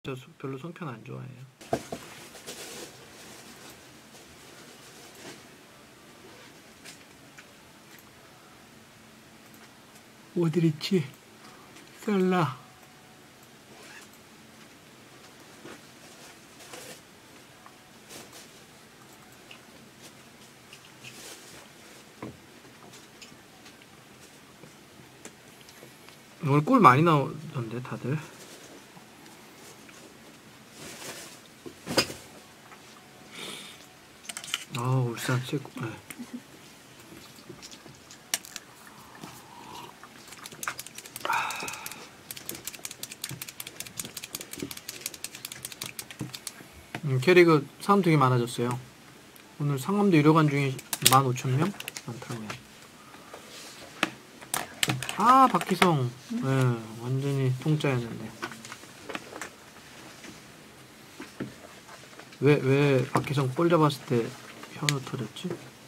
저 별로 송편 안 좋아해요. 오드리치, 셀라. 오늘 골 많이 나오던데 다들. 울산 최고. 네. 캐리그 사람 되게 많아졌어요. 오늘 상암도 유료관 중에 15,000명? 많더라고요. 아, 박희성. 네, 완전히 통짜였는데. 왜 박희성 볼 잡았을 때 현우 터졌지?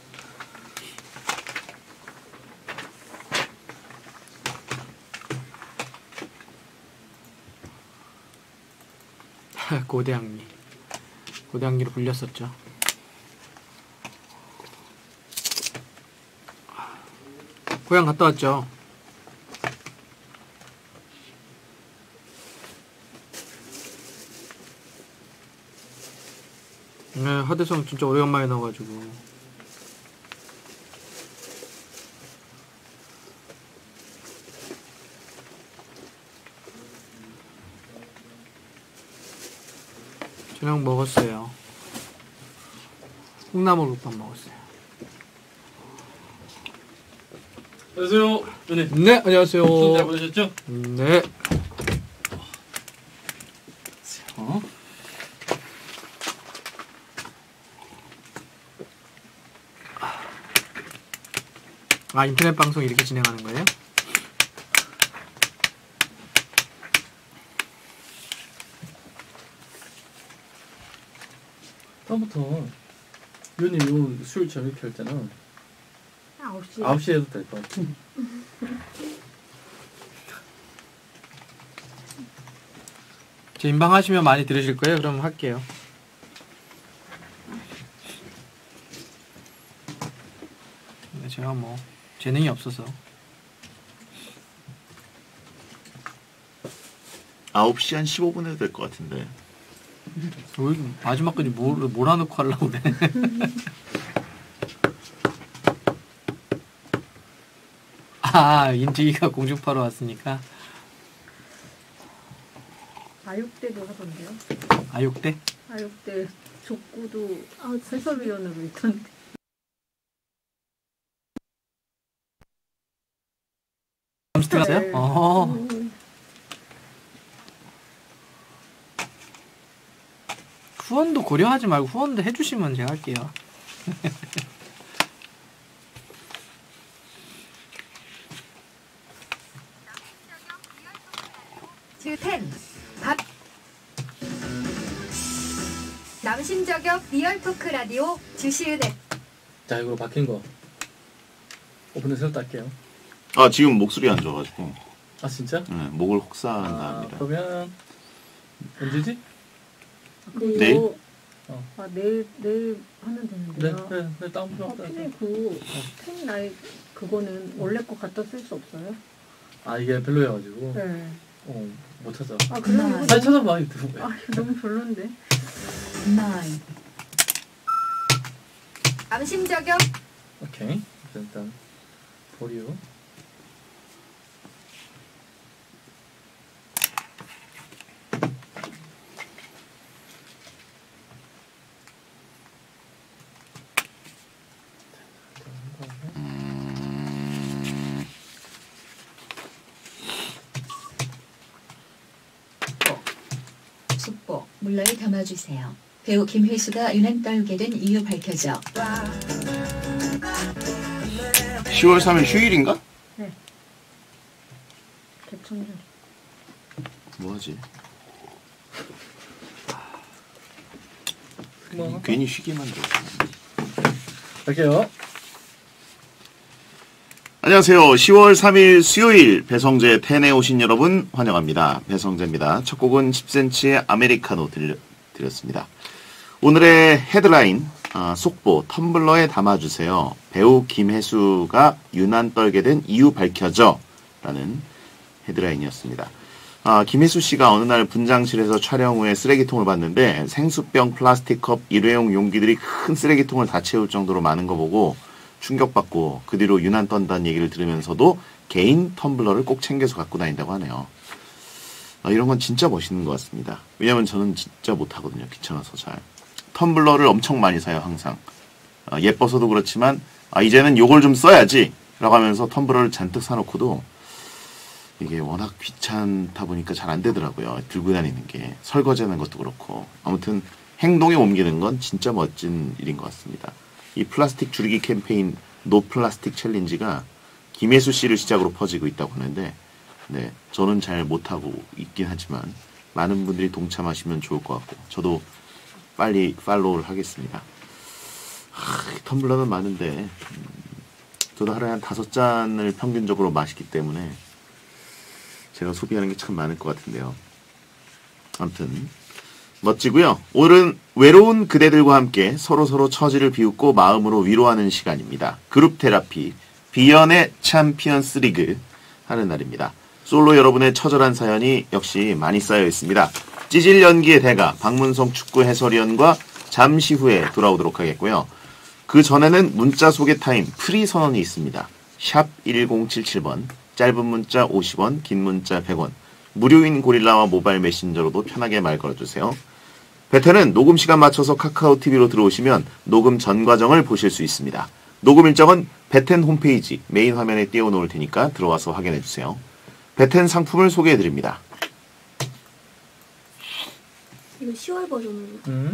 고대항리로 불렸었죠. 고향 갔다 왔죠. 네, 하대성 진짜 오래간만에 나와가지고. 저녁 먹었어요. 콩나물국밥 먹었어요. 안녕하세요. 네, 안녕하세요. 수고 잘 보내셨죠? 네. 아, 인터넷 방송 이렇게 진행하는 거예요? 다음부터 위원님 요 술 저녁 할 때는 9시. 9시에 해도 될 것 같아. 제 인방하시면 많이 들으실 거예요? 그럼 할게요. 근데 제가 뭐 재능이 없어서. 9시 한 15분 해도 될 것 같은데. 왜 마지막까지 몰아넣고 하려고 그래. 아, 인지기가 공중파로 왔으니까. 아육대도 하던데요? 아육대? 아육대 족구도 해설위원으로 있던데. 감스트갔어요? 네. 후원도 고려하지 말고 후원도 해주시면 제가 할게요. 즈텐 밥 남심 저격 리얼 토크 라디오 주시은혜. 자, 이거 박힌 거 오픈해서 딸게요. 아, 지금 목소리 안 좋아가지고. 아, 진짜? 네, 목을 혹사한다 합니다. 그러면 언제지? 내일? 내일 하면 되는데요. 네, 다운 좀 할게요. 펜이 펜 나이 그거는 원래 거 갖다 쓸 수 없어요? 아, 이게 별로여가지고 네. 못 찾아. 아, 그럼 이거 빨리 찾아봐. 이거 너무 별론데. 남심 저격 오케이. 일단 보류. 숙보, 물러에 담아주세요. 배우 김혜수가 유난 떨게 된 이유 밝혀져. 10월 3일 휴일인가? 네. 개천절. 뭐하지? 괜히 쉬게 만들어. 갈게요. 안녕하세요. 10월 3일 수요일 배성재 텐에 오신 여러분 환영합니다. 배성재입니다. 첫 곡은 10cm의 아메리카노 드렸습니다. 오늘의 헤드라인 속보 텀블러에 담아주세요. 배우 김혜수가 유난 떨게 된 이유 밝혀져 라는 헤드라인이었습니다. 김혜수 씨가 어느 날 분장실에서 촬영 후에 쓰레기통을 봤는데 생수병, 플라스틱 컵, 일회용 용기들이 큰 쓰레기통을 다 채울 정도로 많은 거 보고 충격받고 그 뒤로 유난 떤다는 얘기를 들으면서도 개인 텀블러를 꼭 챙겨서 갖고 다닌다고 하네요. 이런 건 진짜 멋있는 것 같습니다. 왜냐면 저는 진짜 못하거든요. 귀찮아서 잘. 텀블러를 엄청 많이 사요. 항상. 예뻐서도 그렇지만 이제는 요걸 좀 써야지 라고 하면서 텀블러를 잔뜩 사놓고도 이게 워낙 귀찮다 보니까 잘 안 되더라고요. 들고 다니는 게. 설거지하는 것도 그렇고. 아무튼 행동에 옮기는 건 진짜 멋진 일인 것 같습니다. 이 플라스틱 줄이기 캠페인 노 플라스틱 챌린지가 김혜수 씨를 시작으로 퍼지고 있다고 하는데 네, 저는 잘 못하고 있긴 하지만 많은 분들이 동참하시면 좋을 것 같고 저도 빨리 팔로우를 하겠습니다. 텀블러는 많은데 저도 하루에 한 5잔을 평균적으로 마시기 때문에 제가 소비하는 게 참 많을 것 같은데요. 아무튼 멋지고요. 오늘은 외로운 그대들과 함께 서로서로 처지를 비웃고 마음으로 위로하는 시간입니다. 그룹 테라피 비연의 챔피언스 리그 하는 날입니다. 솔로 여러분의 처절한 사연이 역시 많이 쌓여 있습니다. 찌질 연기의 대가 박문성 축구 해설위원과 잠시 후에 돌아오도록 하겠고요. 그 전에는 문자 소개 타임 프리 선언이 있습니다. 샵 1077번 짧은 문자 50원 긴 문자 100원 무료인 고릴라와 모바일 메신저로도 편하게 말 걸어주세요. 베텐은 녹음 시간 맞춰서 카카오 TV로 들어오시면 녹음 전 과정을 보실 수 있습니다. 녹음 일정은 베텐 홈페이지 메인 화면에 띄워놓을 테니까 들어와서 확인해주세요. 베텐 상품을 소개해드립니다. 이거 10월 버전으로.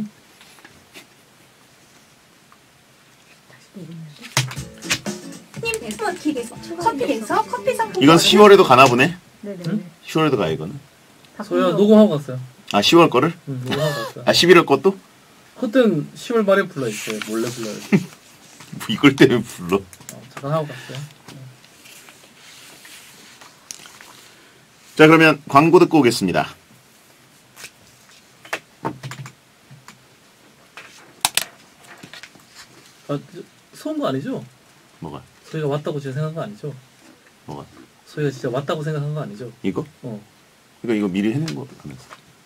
님 베스트워킥에서 커피에서 커피 상품. 이건 10월에도 가나 보네? 네네. 10월에도 가 이거는. 소희가 녹음하고 갔어요. 10월 거를? 녹음하고 갔어요. 11월 것도? 그땐 10월 말에 불러있어요. 몰래 불러요. 뭐 이걸 때문에 불러. 잠깐 하고 갔어요. 자 그러면 광고 듣고 오겠습니다. 소은 거 아니죠? 뭐가? 소희가 왔다고 제가 생각한 거 아니죠? 뭐가? 소희가 진짜 왔다고 생각한 거 아니죠? 이거? 그러니까 이거 미리 해놓은 거 하면서.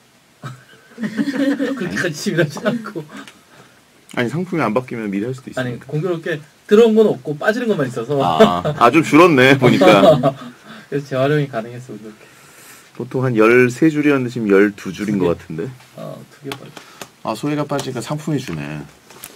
그렇게까지 치밀하지 않고. 아니 상품이 안 바뀌면 미리 할 수도 있어. 아니 공교롭게 들어온 건 없고 빠지는 것만 있어서. 좀 줄었네 보니까. 그래서 재활용이 가능했어. 이렇게. 보통 한 13줄이었는데 지금 12줄인 것 같은데. 2개 빠져. 소희가 빠지니까 상품이 주네.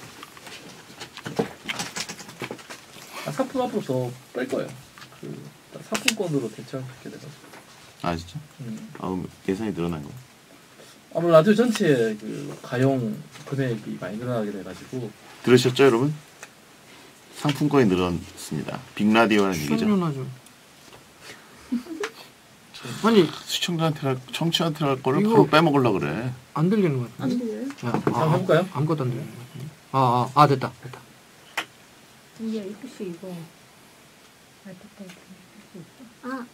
상품 앞으로 더 뺄 거예요. 상품권으로 대체하게 돼가지고. 진짜? 예산이 늘어난 거. 아무래도 라디오 전체에 그 가용 금액이 많이 늘어나게 돼가지고. 들으셨죠 여러분? 상품권이 늘었습니다. 빅라디오라는 얘기죠. 당연하죠. 아니 청취한테 할 거를 이거- 바로 빼먹으려고 그래. 안 들리는 것 안 같은데. 들려요? 한번 해볼까요? 아무것도 안 들리는 것 같은데. 됐다. 이게 혹시 이거 알파카이 할수 있어? 아,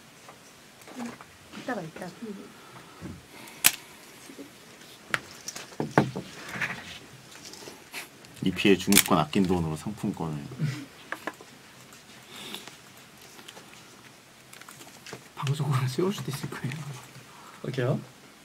이따가. 이 피해 중립권 아낀 돈으로 상품권을. 방송을 세울 수도 있을 거예요. 오케이요.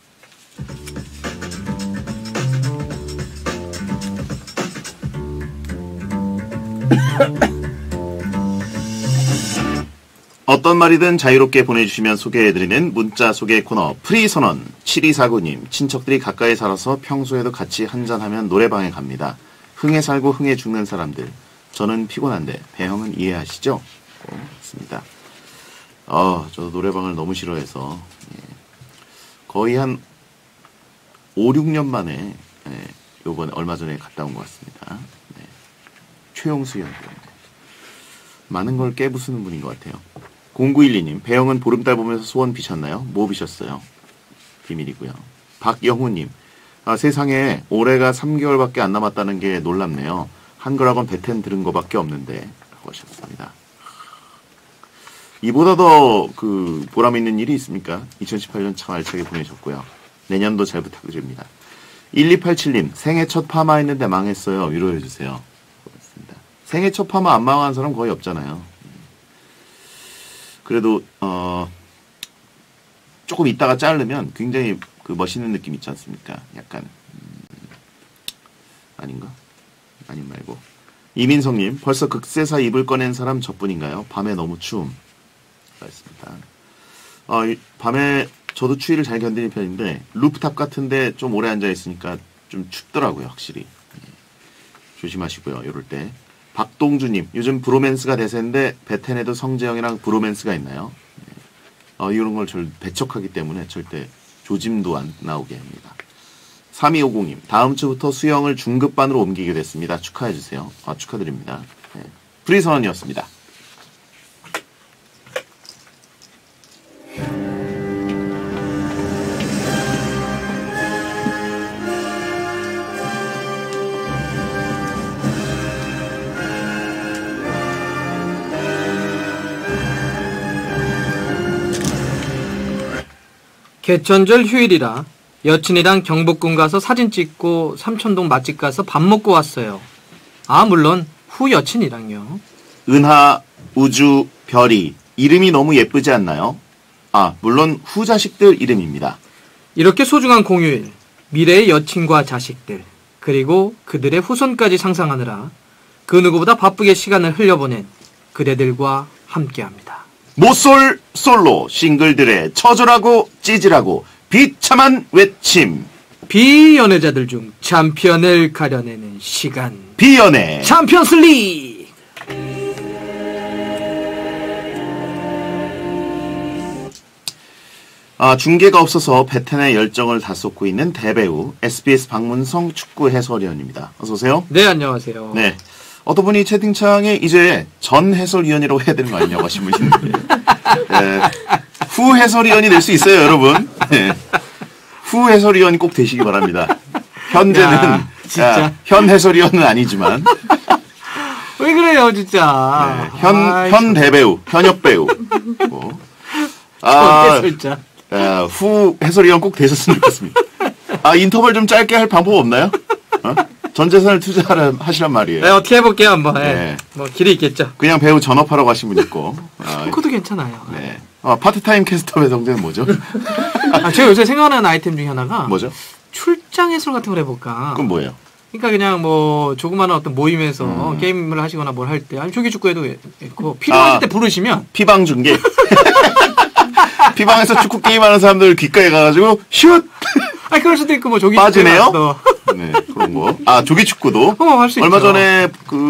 어떤 말이든 자유롭게 보내주시면 소개해드리는 문자 소개 코너 프리선언. 7249님 친척들이 가까이 살아서 평소에도 같이 한잔하면 노래방에 갑니다. 흥에 살고 흥에 죽는 사람들. 저는 피곤한데 배형은 이해하시죠? 맞습니다. 저도 노래방을 너무 싫어해서 거의 한 5, 6년 만에 요번에 얼마 전에 갔다 온 것 같습니다. 최용수 연구. 많은 걸 깨부수는 분인 것 같아요. 0912님, 배영은 보름달 보면서 소원 비셨나요? 뭐 비셨어요? 비밀이고요. 박영우님, 세상에 올해가 3개월밖에 안 남았다는 게 놀랍네요. 한글학원 베텐 들은 거밖에 없는데 라고 하셨습니다. 이보다 더 그 보람 있는 일이 있습니까? 2018년 참 알차게 보내셨고요. 내년도 잘 부탁드립니다. 1287님 생애 첫 파마했는데 망했어요. 위로해주세요. 고맙습니다. 생애 첫 파마 안 망한 사람 거의 없잖아요. 그래도 조금 있다가 자르면 굉장히 그 멋있는 느낌 있지 않습니까? 약간 아닌가? 아님 말고 이민성님 벌써 극세사 입을 꺼낸 사람 저뿐인가요? 밤에 너무 추움. 그렇습니다. 밤에 저도 추위를 잘 견디는 편인데 루프탑 같은데 좀 오래 앉아 있으니까 좀 춥더라고요, 확실히. 조심하시고요, 이럴 때. 박동주님 요즘 브로맨스가 대세인데 베텐에도 성재형이랑 브로맨스가 있나요? 이런 걸 절 배척하기 때문에 절대 조짐도 안 나오게 합니다. 3250님 다음 주부터 수영을 중급반으로 옮기게 됐습니다. 축하해주세요. 축하드립니다. 네. 프리선언이었습니다. 개천절 휴일이라 여친이랑 경복궁 가서 사진 찍고 삼천동 맛집 가서 밥 먹고 왔어요. 물론 후 여친이랑요. 은하, 우주, 별이 이름이 너무 예쁘지 않나요? 물론 후 자식들 이름입니다. 이렇게 소중한 공휴일, 미래의 여친과 자식들, 그리고 그들의 후손까지 상상하느라 그 누구보다 바쁘게 시간을 흘려보낸 그대들과 함께합니다. 모쏠 솔로 싱글들의 처절하고 찌질하고 비참한 외침. 비연애자들 중 챔피언을 가려내는 시간. 비연애 챔피언스 리그. 중계가 없어서 베텐의 열정을 다 쏟고 있는 대배우 SBS 박문성 축구 해설위원입니다. 어서 오세요. 네, 안녕하세요. 네. 어떤 분이 채팅창에 이제 전 해설위원이라고 해야 되는 거 아니냐고 하신 분이 있는데 후 해설위원이 될 수 있어요, 여러분. 네. 후 해설위원이 꼭 되시기 바랍니다. 현재는 진짜. 현 해설위원은 아니지만 왜 그래요, 진짜. 네, 현 대배우, 현역 배우. 진짜. 후 해설위원 꼭 되셨으면 좋겠습니다. 인터벌 좀 짧게 할 방법 없나요? 전 재산을 투자하시란 말이에요. 네, 어떻게 해볼게요, 한번. 네. 뭐, 길이 있겠죠. 그냥 배우 전업하라고 하신 분 있고. 그것도 괜찮아요. 네. 파트타임 캐스터 배성재는 뭐죠? 제가 요새 생각나는 아이템 중에 하나가. 뭐죠? 출장 해설 같은 걸 해볼까. 그건 뭐예요? 그러니까 그냥 뭐, 조그마한 어떤 모임에서 게임을 하시거나 뭘 할 때, 조기 축구에도 있고, 필요할 때 부르시면. 피방 중계. 피방에서 축구 게임하는 사람들 귓가에 가가지고, 슛! 그럴 수도 있고, 뭐, 조기 빠지네요? 네, 그런 거. 조기 축구도. 할 수 있죠. 얼마 전에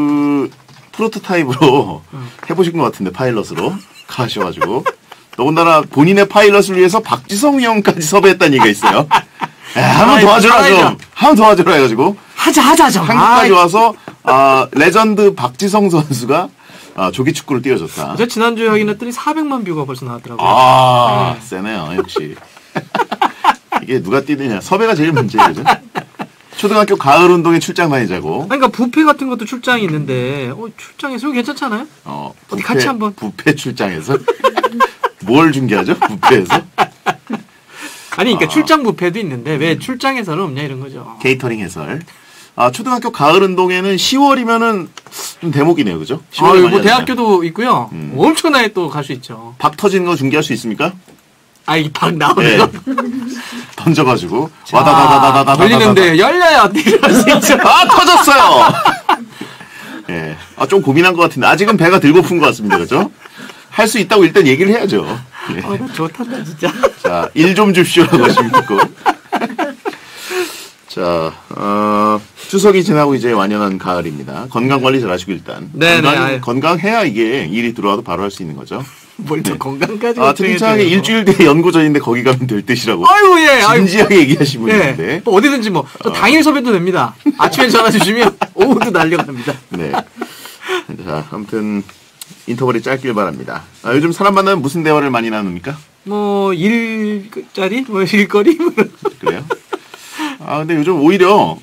프로토타입으로 해보신 것 같은데, 파일럿으로. 가셔가지고. 더군다나 본인의 파일럿을 위해서 박지성 위원까지 섭외했다는 얘기가 있어요. 한번 도와줘라, 좀. 한번 도와줘라 해가지고. 하자, 좀. 한국까지 와서, 레전드 박지성 선수가 조기 축구를 뛰어줬다. 저 지난주에 확인했더니 400만 뷰가 벌써 나왔더라고요. 세네요, 역시. 이게 누가 뛰느냐. 섭외가 제일 문제예요, 그죠? 초등학교 가을 운동에 출장 다니자고. 그러니까 뷔페 같은 것도 출장이 있는데, 출장에서 괜찮잖아요? 어디 같이 한번. 뷔페 출장에서? 뭘 중계하죠? 뷔페에서? 그러니까 출장 뷔페도 있는데, 왜 출장에서는 없냐, 이런 거죠. 케이터링 해설. 초등학교 가을 운동회는 10월이면은 좀 대목이네요, 그죠? 10월에 뭐 대학교도 있고요. 엄청나게 또 갈 수 있죠. 박 터지는 거 중계할 수 있습니까? 이 박 나오는 거. 던져가지고 와다다다다다다 돌리는데 열려야 이럴 수 있죠. 터졌어요. 예, 좀 고민한 것 같은데 아직은 배가 들 고픈 것 같습니다, 그죠? 할 수 있다고 일단 얘기를 해야죠. 예. 좋다, 진짜. 자, 일 좀 줍시오라고 하시면 듣고. 자, 추석이 지나고 이제 완연한 가을입니다. 건강 관리 잘하시고 일단. 건강해야 이게 일이 들어와도 바로 할 수 있는 거죠. 뭘 또 건강까지. 채팅창에 일주일 뒤에 연고전인데 거기 가면 될 듯이라고. 진지하게 얘기하시는 분인데. 어디든지 뭐 당일 섭외도 됩니다. 아침에 전화 주시면 오후도 날려갑니다. 네. 자, 아무튼 인터벌이 짧길 바랍니다. 요즘 사람 만나면 무슨 대화를 많이 나눕니까? 뭐 일자리, 뭐 일거리. 그래요? 근데 요즘 오히려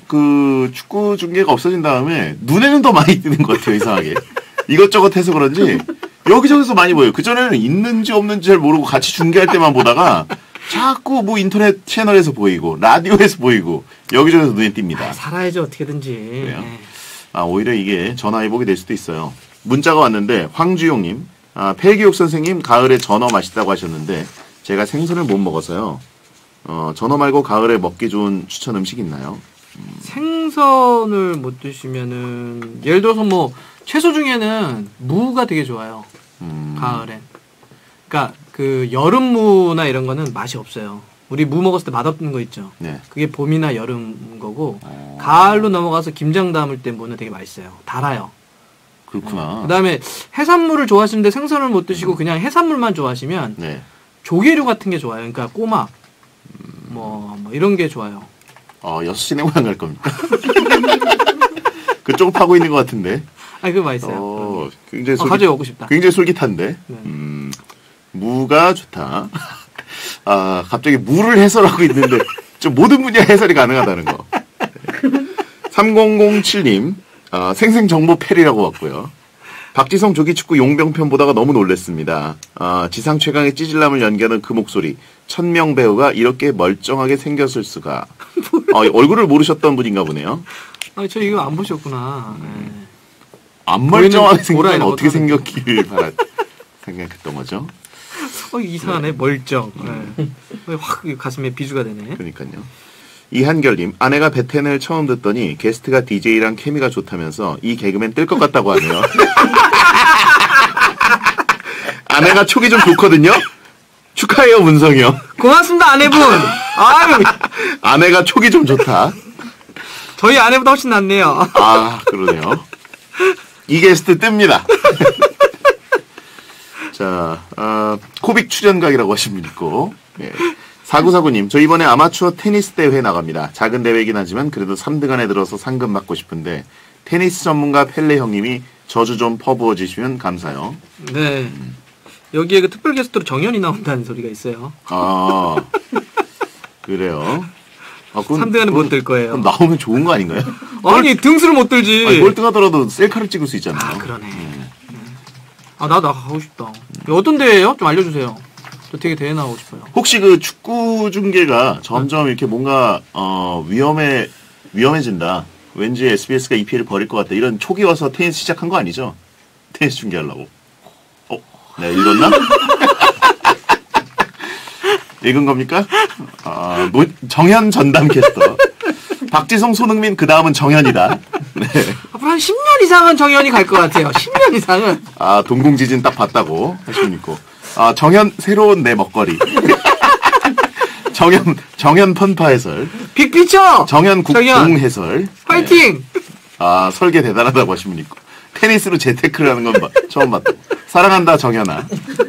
축구 중계가 없어진 다음에 눈에는 더 많이 뜨는 것 같아요, 이상하게. 이것저것 해서 그런지 여기저기서 많이 보여요. 그전에는 있는지 없는지 잘 모르고 같이 중계할 때만 보다가 자꾸 뭐 인터넷 채널에서 보이고 라디오에서 보이고 여기저기서 눈에 띕니다. 살아야죠 어떻게든지. 그래요? 네. 오히려 이게 전화위복이 될 수도 있어요. 문자가 왔는데 황주용님, 펠기옥 선생님 가을에 전어 맛있다고 하셨는데 제가 생선을 못 먹어서요. 전어 말고 가을에 먹기 좋은 추천 음식 있나요? 생선을 못 드시면은 예를 들어서 뭐 채소 중에는 무가 되게 좋아요. 가을엔. 그러니까 그 여름무나 이런 거는 맛이 없어요. 우리 무 먹었을 때 맛없는 거 있죠. 네. 그게 봄이나 여름 거고 가을로 넘어가서 김장 담을 때 무는 되게 맛있어요. 달아요. 그렇구나. 그다음에 해산물을 좋아하시는데 생선을 못 드시고 그냥 해산물만 좋아하시면 네. 조개류 같은 게 좋아요. 그러니까 꼬막 뭐 이런 게 좋아요. 6시 내고향 갈 겁니까? 그쪽 타고 있는 것 같은데. 아니 그거 맛있어요. 굉장히 가져오고 싶다. 굉장히 솔깃한데. 네. 무가 좋다. 갑자기 무를 해설하고 있는데 좀 모든 분야 해설이 가능하다는 거. 3007님 생생정보 패리라고 왔고요. 박지성 조기축구 용병편 보다가 너무 놀랬습니다. 지상 최강의 찌질남을 연기하는 그 목소리. 천명 배우가 이렇게 멀쩡하게 생겼을 수가. 얼굴을 모르셨던 분인가 보네요. 저 이거 안 보셨구나. 네. 안 멀쩡하게 보이는 생기면 어떻게 못하는 생겼길 생각했던 거죠. 이상하네. 멀쩡. 네. 확 가슴에 비수가 되네. 그러니까요. 이한결님, 아내가 베텐을 처음 듣더니 게스트가 DJ랑 케미가 좋다면서 이 개그맨 뜰 것 같다고 하네요. 아내가 촉이 좀 좋거든요. 축하해요, 문성이 형. 고맙습니다, 아내분. 아유, 아내가 촉이 좀 좋다. 저희 아내보다 훨씬 낫네요. 그러네요. 이 게스트 뜹니다. 자, 코빅 출연각이라고 하시면 있고. 예. 4949님, 저 이번에 아마추어 테니스 대회 나갑니다. 작은 대회이긴 하지만 그래도 3등 안에 들어서 상금 받고 싶은데 테니스 전문가 펠레 형님이 저주 좀 퍼부어 주시면 감사요. 네. 여기에 그 특별 게스트로 정연이 나온다는 소리가 있어요. 그래요. 3등 안에 못 들 거예요. 그럼 나오면 좋은 거 아닌가요? 아니, 등수를 못 들지. 꼴등하더라도 셀카를 찍을 수 있잖아요. 그러네. 나도 가고 싶다. 어떤 대회예요? 좀 알려주세요. 저 되게 대회 나가고 싶어요. 혹시 그 축구 중계가 점점 이렇게 뭔가 위험해진다. 왠지 SBS가 EPL을 버릴 것 같다. 이런 촉이 와서 테니스 시작한 거 아니죠? 테니스 중계하려고. 내가 읽었나? 읽은 겁니까? 정현 전담 캐스터. 박지성, 손흥민, 그 다음은 정현이다. 네. 앞으로 한 10년 이상은 정연이 갈 것 같아요. 10년 이상은. 동공지진 딱 봤다고 하시면 있고. 정현, 새로운 내 먹거리. 정현 펀파 해설. 빅피처! 정현 국동 해설. 파이팅! 네. 설계 대단하다고 하시면 있고. 테니스로 재테크를 하는 건 처음 봤다. 사랑한다, 정현아.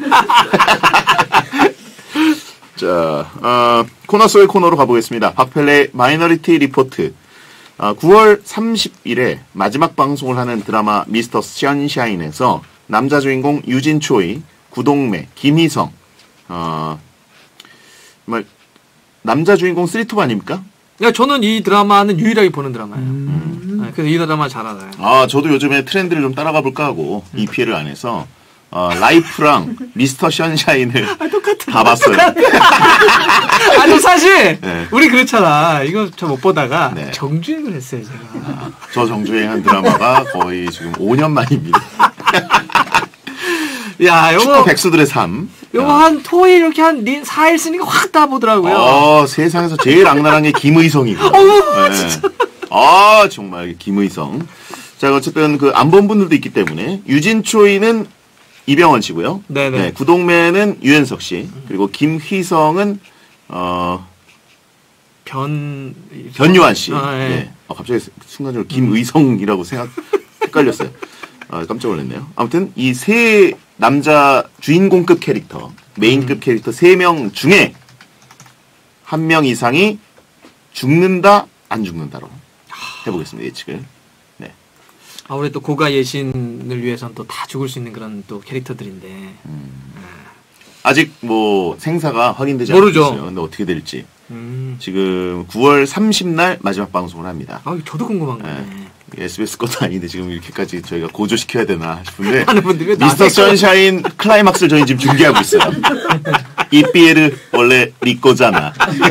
자, 코너 속의 코너로 가보겠습니다. 박펠레 마이너리티 리포트. 9월 30일에 마지막 방송을 하는 드라마 미스터 션샤인에서 남자 주인공 유진초이, 구동매, 김희성, 남자 주인공 3톱 아닙니까? 야, 저는 이 드라마는 유일하게 보는 드라마예요. 네, 그래서 이 드라마 잘 알아요. 저도 요즘에 트렌드를 좀 따라가 볼까 하고 EPL을 안 해서 라이프랑 미스터 션샤인을 다 봤어요. 아니 사실 네. 우리 그렇잖아. 이거 저 못 보다가 네. 정주행을 했어요 제가. 저 정주행한 드라마가 거의 지금 5년 만입니다. 야, 축구 요거 백수들의 삶. 요거 한 토일 이렇게 한 4일 쓰니까 확 다 보더라고요. 세상에서 제일 악랄한 게 김의성이고. 진짜. 정말 김의성. 자, 어쨌든 그 안 본 분들도 있기 때문에 유진초이는 이병헌 씨고요. 네네. 네, 구동매는 유연석 씨. 그리고 김휘성은 변요한 씨. 네. 네. 갑자기 순간적으로 김의성이라고 헷갈렸어요. 깜짝 놀랐네요. 아무튼 이 세 남자 주인공급 캐릭터, 메인급 캐릭터 3명 중에 1명 이상이 죽는다, 안 죽는다로 해보겠습니다. 예측을. 네. 우리 또 고가 예신을 위해서는 또 다 죽을 수 있는 그런 또 캐릭터들인데. 아직 뭐 생사가 확인되지 모르죠. 않고 있어요. 근데 어떻게 될지. 지금 9월 30날 마지막 방송을 합니다. 저도 궁금한 거네. 네. SBS 것도 아닌데 지금 이렇게까지 저희가 고조시켜야 되나 싶은데 하는 분들이 왜 미스터 나한테 선샤인 클라이막스를 저희 지금 준비하고 있어요. 이삐에르 원래 니 거잖아.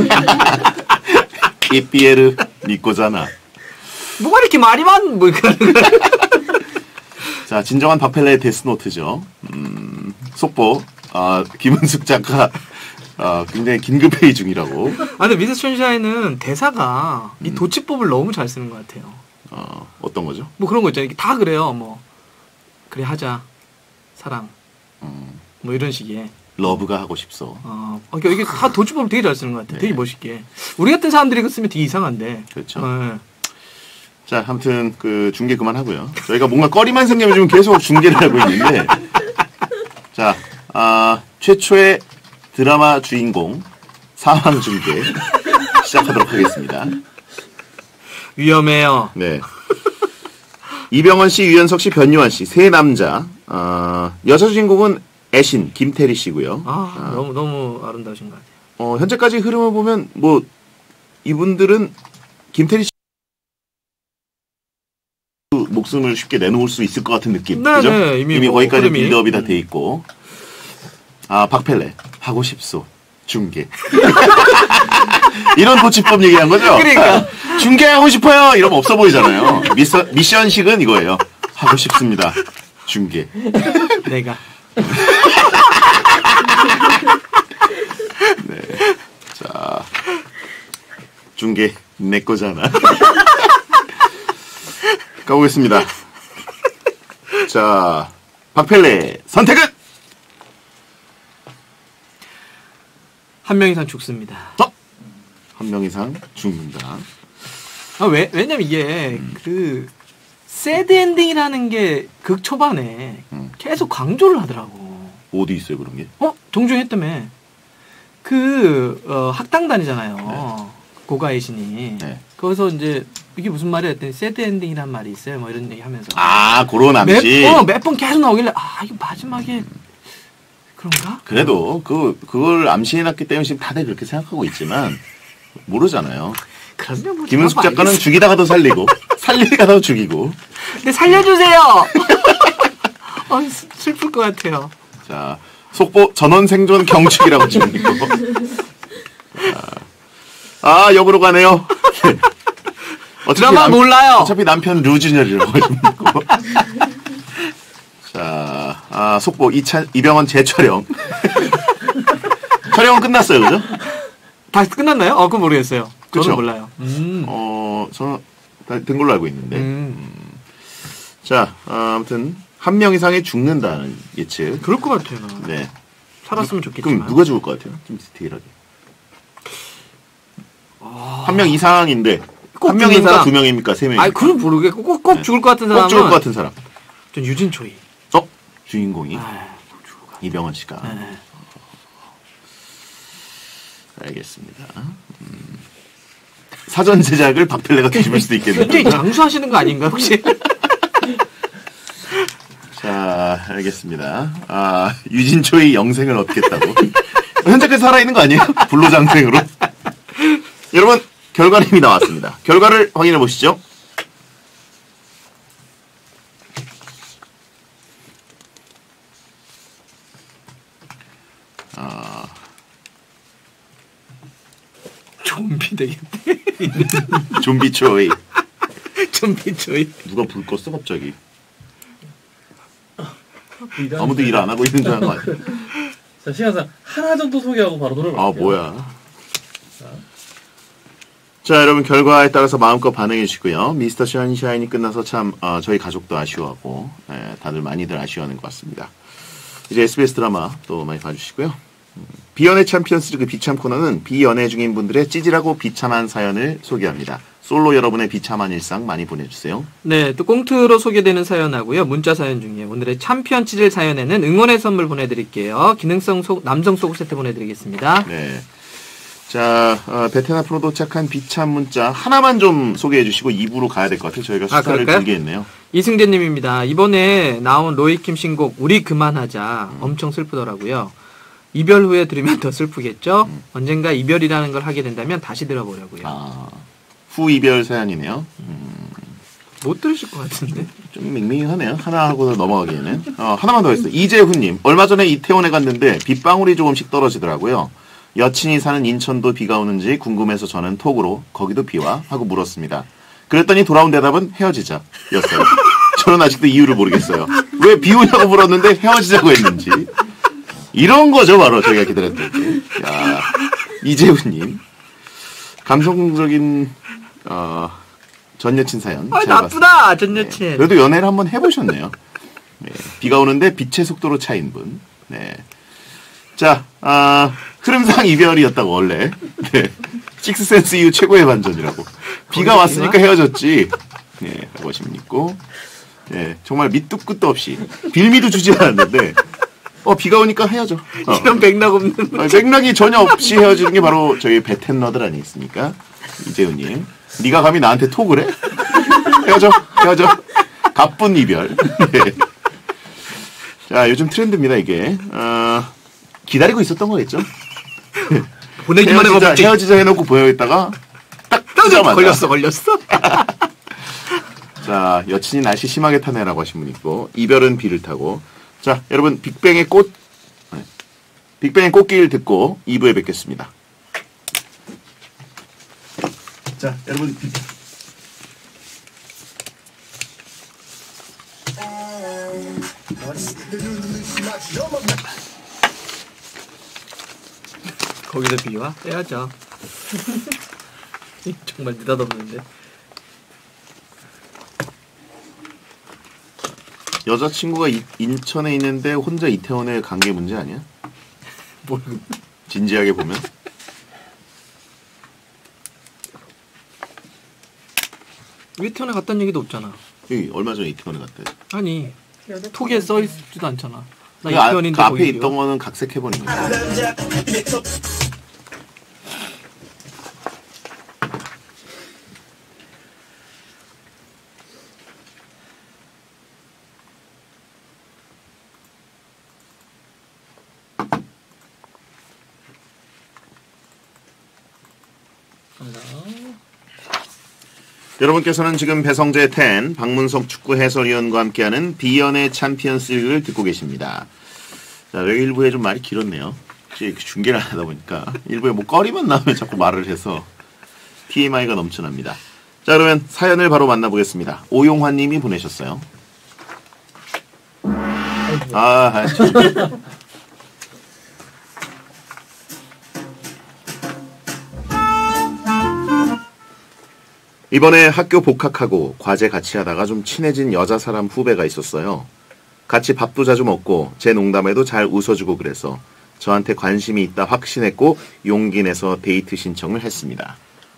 이삐에르 니 거잖아. 뭐가 이렇게 말이 뭐 그런 거야. 자, 진정한 박펠레의 데스노트죠. 속보 김은숙 작가 굉장히 긴급 회의 중이라고. 근데 미스 션샤인은 대사가 이 도치법을 너무 잘 쓰는 것 같아요. 어떤 거죠? 뭐 그런 거 있잖아요. 이게 다 그래요. 뭐 그래 하자 사랑 뭐 이런 식의. 러브가 하고 싶소. 그러니까 이게 다 도치법을 되게 잘 쓰는 것 같아요. 되게 멋있게. 우리 같은 사람들이 이거 쓰면 되게 이상한데. 그렇죠. 네. 자, 아무튼 그 중계 그만하고요. 저희가 뭔가 꺼리만 생기면 지금 계속 중계를 하고 있는데, 자, 최초의 드라마 주인공 사망 중계 시작하도록 하겠습니다. 위험해요. 네. 이병헌 씨, 유연석 씨, 변요한 씨, 세 남자. 여자 주인공은 애신 김태리 씨고요. 너무 아름다우신 것 같아요. 현재까지 흐름을 보면 뭐 이분들은 김태리 씨 목숨을 쉽게 내놓을 수 있을 것 같은 느낌. 네, 그죠? 네, 이미 뭐 거기까지 흐름이. 빌드업이 다 돼 있고. 박펠레 하고 싶소. 중계. 이런 도치법 얘기한 거죠? 그러니까. 중계하고 싶어요. 이러면 없어 보이잖아요. 미션식은 이거예요. 하고 싶습니다. 중계. 내가. 네. 자, 중계 내 거잖아. 가보겠습니다. 자, 박펠레 선택은? 한 명 이상 죽습니다. 한 명 이상 죽는다. 왜냐면 이게 그 새드 엔딩이라는 게 극 초반에 계속 강조를 하더라고. 어디 있어요 그런 게? 동정했다며. 학당단이잖아요. 고가이신이. 네. 거기서 이제 이게 무슨 말이야 했더니 새드 엔딩이란 말이 있어요. 뭐 이런 얘기 하면서. 그런 암시. 몇 번 계속 나오길래 이거 마지막에 그런가? 그래도 그걸 암시해놨기 때문에 지금 다들 그렇게 생각하고 있지만 모르잖아요. 그러면 뭐 김은숙 작가는 죽이다가도 살리고 살리다가도 죽이고. 근데 살려주세요. 슬플 것 같아요. 자, 속보 전원 생존 경축이라고 지금 있고. 역으로 가네요. 드라마 몰라요. 어차피 남편 류준열이라고 지금 있고. 자, 속보 이병헌 재촬영. 촬영은 끝났어요, 그죠? 다 끝났나요? 그건 모르겠어요. 그쵸? 저는 몰라요. 저는 다 된 걸로 알고 있는데. 자, 아무튼 한 명 이상이 죽는다는 예측. 그럴 것 같아요. 네. 살았으면 좋겠지만. 그럼 누가 죽을 것 같아요? 좀 디테일하게. 한 명 이상인데 한 명입니까? 사람. 두 명입니까? 세 명입니까? 그건 모르겠고 꼭 네. 죽을 것 같은 사람은 꼭 죽을 것 같은 사람. 전 유진초이. 주인공이 꼭 죽을 것 같아요. 이병헌 씨가. 네. 알겠습니다. 사전 제작을 박펠레가 뒤집을 수도 있겠네요. 굉장히 장수하시는 거 아닌가 혹시? 자, 알겠습니다. 유진초의 영생을 얻겠다고. 현재까지 살아있는 거 아니에요? 불로장생으로. 여러분, 결과는 이미 나왔습니다. 결과를 확인해 보시죠. 좀비 되겠네. 좀비초이. 좀비초이. 누가 불 껐어, 갑자기? 아무도 일 안 하고 있는 줄 아는 거 아니야? 자, 시간상 하나 정도 소개하고 바로 돌아갈게요. 뭐야. 자, 여러분, 결과에 따라서 마음껏 반응해 주시고요. 미스터 션샤인이 끝나서 참, 저희 가족도 아쉬워하고, 다들 많이들 아쉬워하는 것 같습니다. 이제 SBS 드라마 또 많이 봐주시고요. 비연애 챔피언스 리그 비참 코너는 비연애 중인 분들의 찌질하고 비참한 사연을 소개합니다. 솔로 여러분의 비참한 일상 많이 보내주세요. 네, 또 꽁트로 소개되는 사연하고요. 문자 사연 중에 오늘의 챔피언 찌질 사연에는 응원의 선물 보내드릴게요. 기능성 남성 속옷 세트 보내드리겠습니다. 네. 자, 베텐 앞으로 도착한 비참 문자 하나만 좀 소개해 주시고 2부로 가야 될 것 같아요. 저희가 수다를 그럴까요? 길게 했네요. 이승재님입니다. 이번에 나온 로이킴 신곡 우리 그만하자 엄청 슬프더라고요. 이별 후에 들으면 더 슬프겠죠? 언젠가 이별이라는 걸 하게 된다면 다시 들어보려고요. 후 이별 사연이네요. 못 들으실 것 같은데. 좀 밍밍하네요. 하나 하고 넘어가기에는. 하나만 더 했어요. 이재훈님. 얼마 전에 이태원에 갔는데 빗방울이 조금씩 떨어지더라고요. 여친이 사는 인천도 비가 오는지 궁금해서 저는 톡으로 거기도 비와? 하고 물었습니다. 그랬더니 돌아온 대답은 헤어지자 였어요. 저는 아직도 이유를 모르겠어요. 왜 비 오냐고 물었는데 헤어지자고 했는지. 이런 거죠 바로 저희가 기다렸던 게. 야, 이재훈님. 감성적인 전 여친 사연. 아 나쁘다 전 여친. 네, 그래도 연애를 한번 해보셨네요. 네, 비가 오는데 빛의 속도로 차인 분. 네. 자, 흐름상 이별이었다고 원래. 네. 식스센스 이후 최고의 반전이라고. 비가 왔으니까 헤어졌지. 네, 라고 하시면 있고. 네, 정말 밑도 끝도 없이 빌미도 주지 않았는데 비가 오니까 헤어져. 이런 맥락 없는. 맥락이 전혀 없이 헤어지는 게 바로 저희 베텐러들 아니겠습니까? 이재훈님. 네가 감히 나한테 톡을 해? 헤어져. 가쁜 이별. 네. 자, 요즘 트렌드입니다, 이게. 기다리고 있었던 거겠죠? 보내기만 해봐. 헤어지자 해놓고 보여있다가 딱 뜨자마자. 걸렸어. 자, 여친이 날씨 심하게 타네라고 하신 분 있고, 이별은 비를 타고. 자, 여러분, 빅뱅의 꽃길 듣고 2부에 뵙겠습니다. 자, 여러분, 거기서 비와? 해야죠. 정말 느닷없는데. 여자친구가 인천에 있는데 혼자 이태원에 간 게 문제 아니야? 뭘 진지하게 보면. 이태원에 갔다는 얘기도 없잖아. 여기 얼마 전에 이태원에 갔대. 아니 여자친구 톡에 써 있지도 않잖아. 나 그 이태원인데 앞에 거기 있던 거는 각색해버린 거야. 여러분께서는 지금 배성재 10, 박문석 축구 해설위원과 함께하는 비연의 챔피언스 리그를 듣고 계십니다. 자, 여기 1부에 좀 말이 길었네요. 중계를 안 하다 보니까 1부에 뭐 거리만 나오면 자꾸 말을 해서 TMI가 넘쳐납니다. 자, 그러면 사연을 바로 만나보겠습니다. 오용환 님이 보내셨어요. 이번에 학교 복학하고 과제 같이 하다가 좀 친해진 여자 사람 후배가 있었어요. 같이 밥도 자주 먹고 제 농담에도 잘 웃어주고 그래서 저한테 관심이 있다 확신했고 용기 내서 데이트 신청을 했습니다.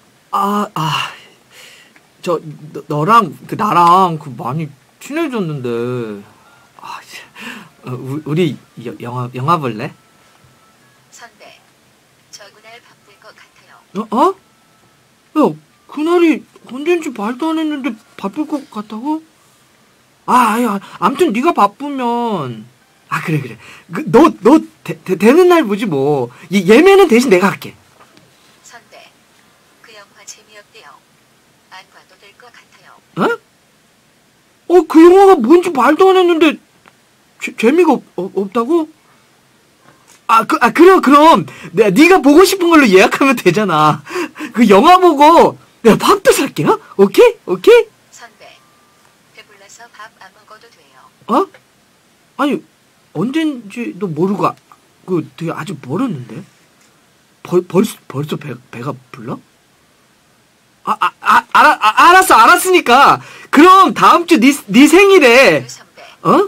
너랑 나랑 많이 친해졌는데 우리 영화 볼래? 선배, 저 그날 바쁠 것 같아요. 야, 그날이 언젠지 말도 안 했는데 바쁠 것 같다고? 아무튼 네가 바쁘면 그래. 너 되는 날 보지 뭐. 예매는 대신 내가 할게. 선배, 그 영화 재미없대요. 안 봐도 될 것 같아요. 그 영화가 뭔지 말도 안 했는데 재미가 없다고? 그럼 네가 보고 싶은 걸로 예약하면 되잖아. 그 영화 보고 내가 밥도 살게. 오케이? 선배, 배불러서 밥 안 먹어도 돼요. 아니 언젠지도 모르고 되게 아직 멀었는데 벌써 배가 불러? 알았으니까 그럼 다음 주 네 생일에 그 선배.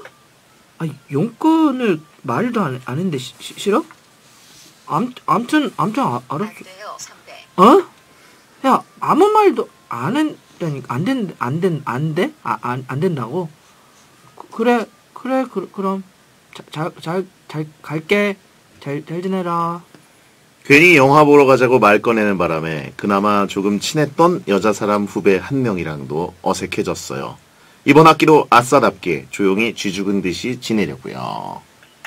용건을 말도 안 했는데 싫어? 암튼 알았어. 안 돼요, 선배. 야, 아무 말도 안 했다니까. 안 된다고? 그래, 그럼. 잘 갈게. 잘 지내라. 괜히 영화 보러 가자고 말 꺼내는 바람에 그나마 조금 친했던 여자 사람 후배 한 명이랑도 어색해졌어요. 이번 학기도 아싸답게 조용히 쥐죽은 듯이 지내려고요.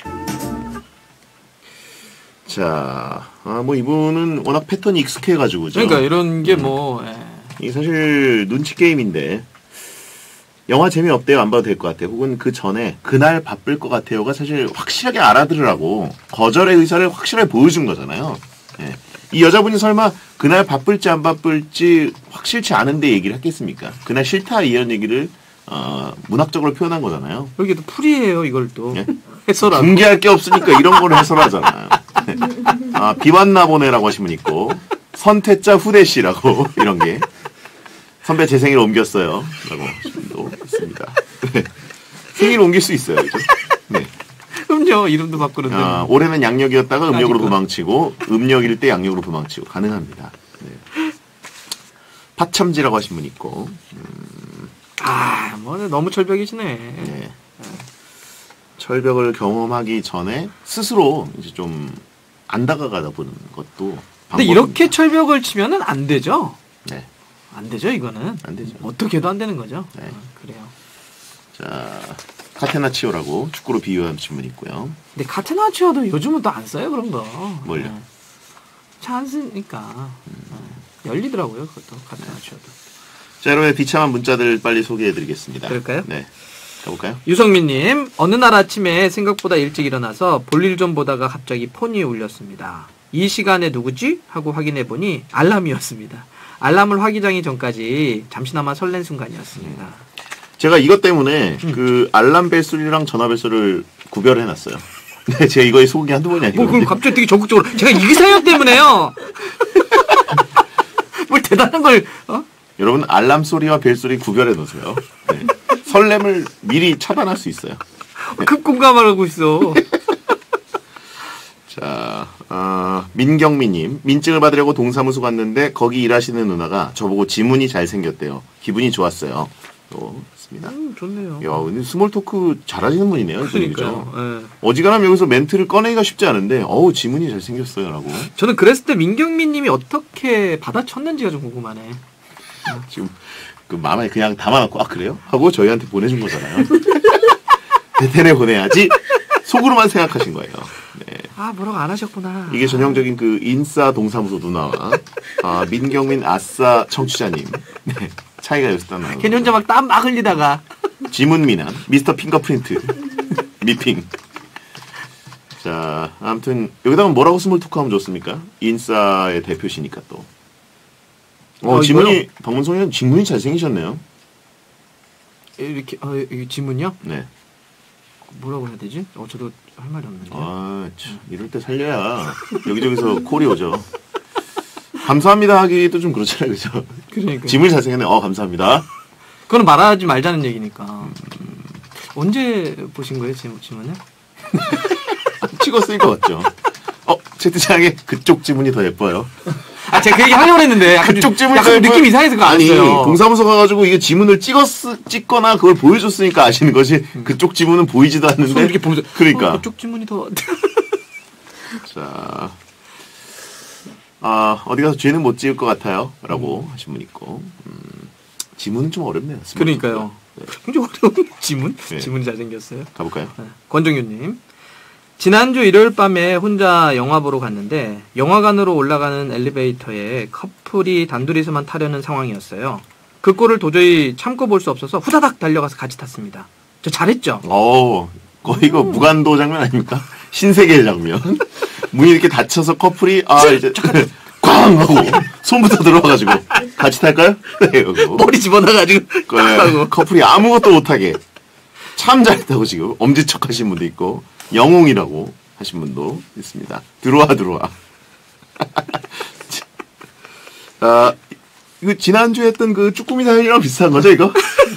자, 뭐 이분은 워낙 패턴이 익숙해가지고, 그죠? 그러니까 이런 게 뭐, 이게 사실 눈치 게임인데, 영화 재미없대요. 안 봐도 될 것 같아요. 혹은 그 전에 그날 바쁠 것 같아요가 사실 확실하게 알아들으라고 거절의 의사를 확실하게 보여준 거잖아요. 예. 이 여자분이 설마 그날 바쁠지 안 바쁠지 확실치 않은데 얘기를 했겠습니까? 그날 싫다 이런 얘기를 문학적으로 표현한 거잖아요. 여기도 풀이에요. 이걸 또 예? 해설하고. 중계할 게 없으니까 이런 거를 해설하잖아요. 네. 비왔나 보네라고 하신 분 있고 선택자 후대씨라고 이런 게 선배 제 생일 옮겼어요 라고 하신 분도 있습니다. 네. 생일 옮길 수 있어요. 그죠? 네. 음료 이름도 바꾸는데. 올해는 양력이었다가 음력으로 아직도. 도망치고 음력일 때 양력으로 도망치고 가능합니다. 네. 파참지라고 하신 분 있고 뭐 너무 철벽이시네. 네. 철벽을 경험하기 전에 스스로 이제 좀 안 다가가다 보는 것도 근데 방법입니다. 이렇게 철벽을 치면은 안 되죠. 네. 안 되죠, 이거는. 안 되죠. 어떻게 해도 안 되는 거죠. 네. 그래요. 자, 카테나치오라고 축구로 비유하신 분 있고요. 근데 카테나치오도 요즘은 또 안 써요, 그런 거. 뭘요? 잘 안 쓰니까. 열리더라고요, 그것도, 카테나치오도. 자, 여러분의 비참한 문자들 빨리 소개해드리겠습니다. 그럴까요? 네. 가볼까요? 유성민님, 어느 날 아침에 생각보다 일찍 일어나서 볼일 좀 보다가 갑자기 폰이 울렸습니다. 이 시간에 누구지? 하고 확인해보니 알람이었습니다. 알람을 확인하기 전까지 잠시나마 설렌 순간이었습니다. 제가 이것 때문에 그 알람 벨소리랑 전화 벨소리를 구별해놨어요. 네, 제가 이거에 소개 한두 번이 그럼 아니거든요. 갑자기 되게 적극적으로. 제가 이 사연 때문에요! 뭘 대단한 걸, 여러분, 알람 소리와 벨소리 구별해놓으세요. 네. 설렘을 미리 차단할 수 있어요. 급 공감을 하고 있어. 자, 민경미님. 민증을 받으려고 동사무소 갔는데 거기 일하시는 누나가 저보고 지문이 잘생겼대요. 기분이 좋았어요. 또 있습니다. 좋네요. 야, 근데 스몰 토크 잘하시는 분이네요. 그러니까요. 그죠? 예. 어지간하면 여기서 멘트를 꺼내기가 쉽지 않은데, 지문이 잘생겼어요라고. 저는 그랬을 때 민경민 님이 어떻게 받아쳤는지가 좀 궁금하네. 지금 그 마음에 그냥 담아놓고 그래요? 하고 저희한테 보내준 거잖아요. 대텐에 보내야지 속으로만 생각하신 거예요. 네. 뭐라고 안 하셨구나. 이게 전형적인 그 인싸 동사무소 누나와 민경민 아싸 청취자님 네. 차이가 여기서 딱 나요. 걔는 혼자 막 땀 막 흘리다가 지문 미남 미스터 핑거프린트 미핑. 자, 아무튼 여기다가 뭐라고 스몰 토크 하면 좋습니까? 인싸의 대표시니까 또. 지문이 박문성이 지문이 잘생기셨네요. 이렇게 이 지문이요? 네. 뭐라고 해야 되지? 저도 할 말이 없는데. 참, 이럴 때 살려야 여기저기서 콜이 오죠. 감사합니다 하기도 좀 그렇잖아요, 그죠? 그러니까. 지문이 잘생겼네. 감사합니다. 그건 말하지 말자는 얘기니까. 언제 보신 거예요, 지문을? 찍었으니까 맞죠. 채팅창에 그쪽 지문이 더 예뻐요. 제가 그 얘기 하려고 했는데 약간 그쪽 지문이 약간 더 예뻐요. 느낌 이상해서 그거 안 아니, 했어요. 동사무소 가가지고 이게 지문을 찍거나 그걸 보여줬으니까 아시는 거지. 그쪽 지문은 보이지도 않는데. 손 이렇게 보면서 그러니까. 그쪽 지문이 더. 자, 어디 가서 죄는 못 지을 것 같아요. 라고 하신 분 있고. 지문은 좀 어렵네요. 그러니까요. 네. 굉장히 어려운 지문? 네. 지문이 잘생겼어요. 가볼까요? 권정규님. 지난주 일요일 밤에 혼자 영화 보러 갔는데 영화관으로 올라가는 엘리베이터에 커플이 단둘이서만 타려는 상황이었어요. 그 꼴을 도저히 참고 볼 수 없어서 후다닥 달려가서 같이 탔습니다. 저 잘했죠? 거의 이거 무간도 장면 아닙니까? 신세계의 장면. 문이 이렇게 닫혀서 커플이 이제 꽝 하고 손부터 들어와가지고 같이 탈까요? 네, 머리 집어넣어가지고 하고. 커플이 아무것도 못하게 참 잘했다고 지금 엄지척 하신 분도 있고 영웅이라고 하신 분도 있습니다. 들어와. 이거 지난주에 했던 그 쭈꾸미 사연이랑 비슷한 거죠, 이거?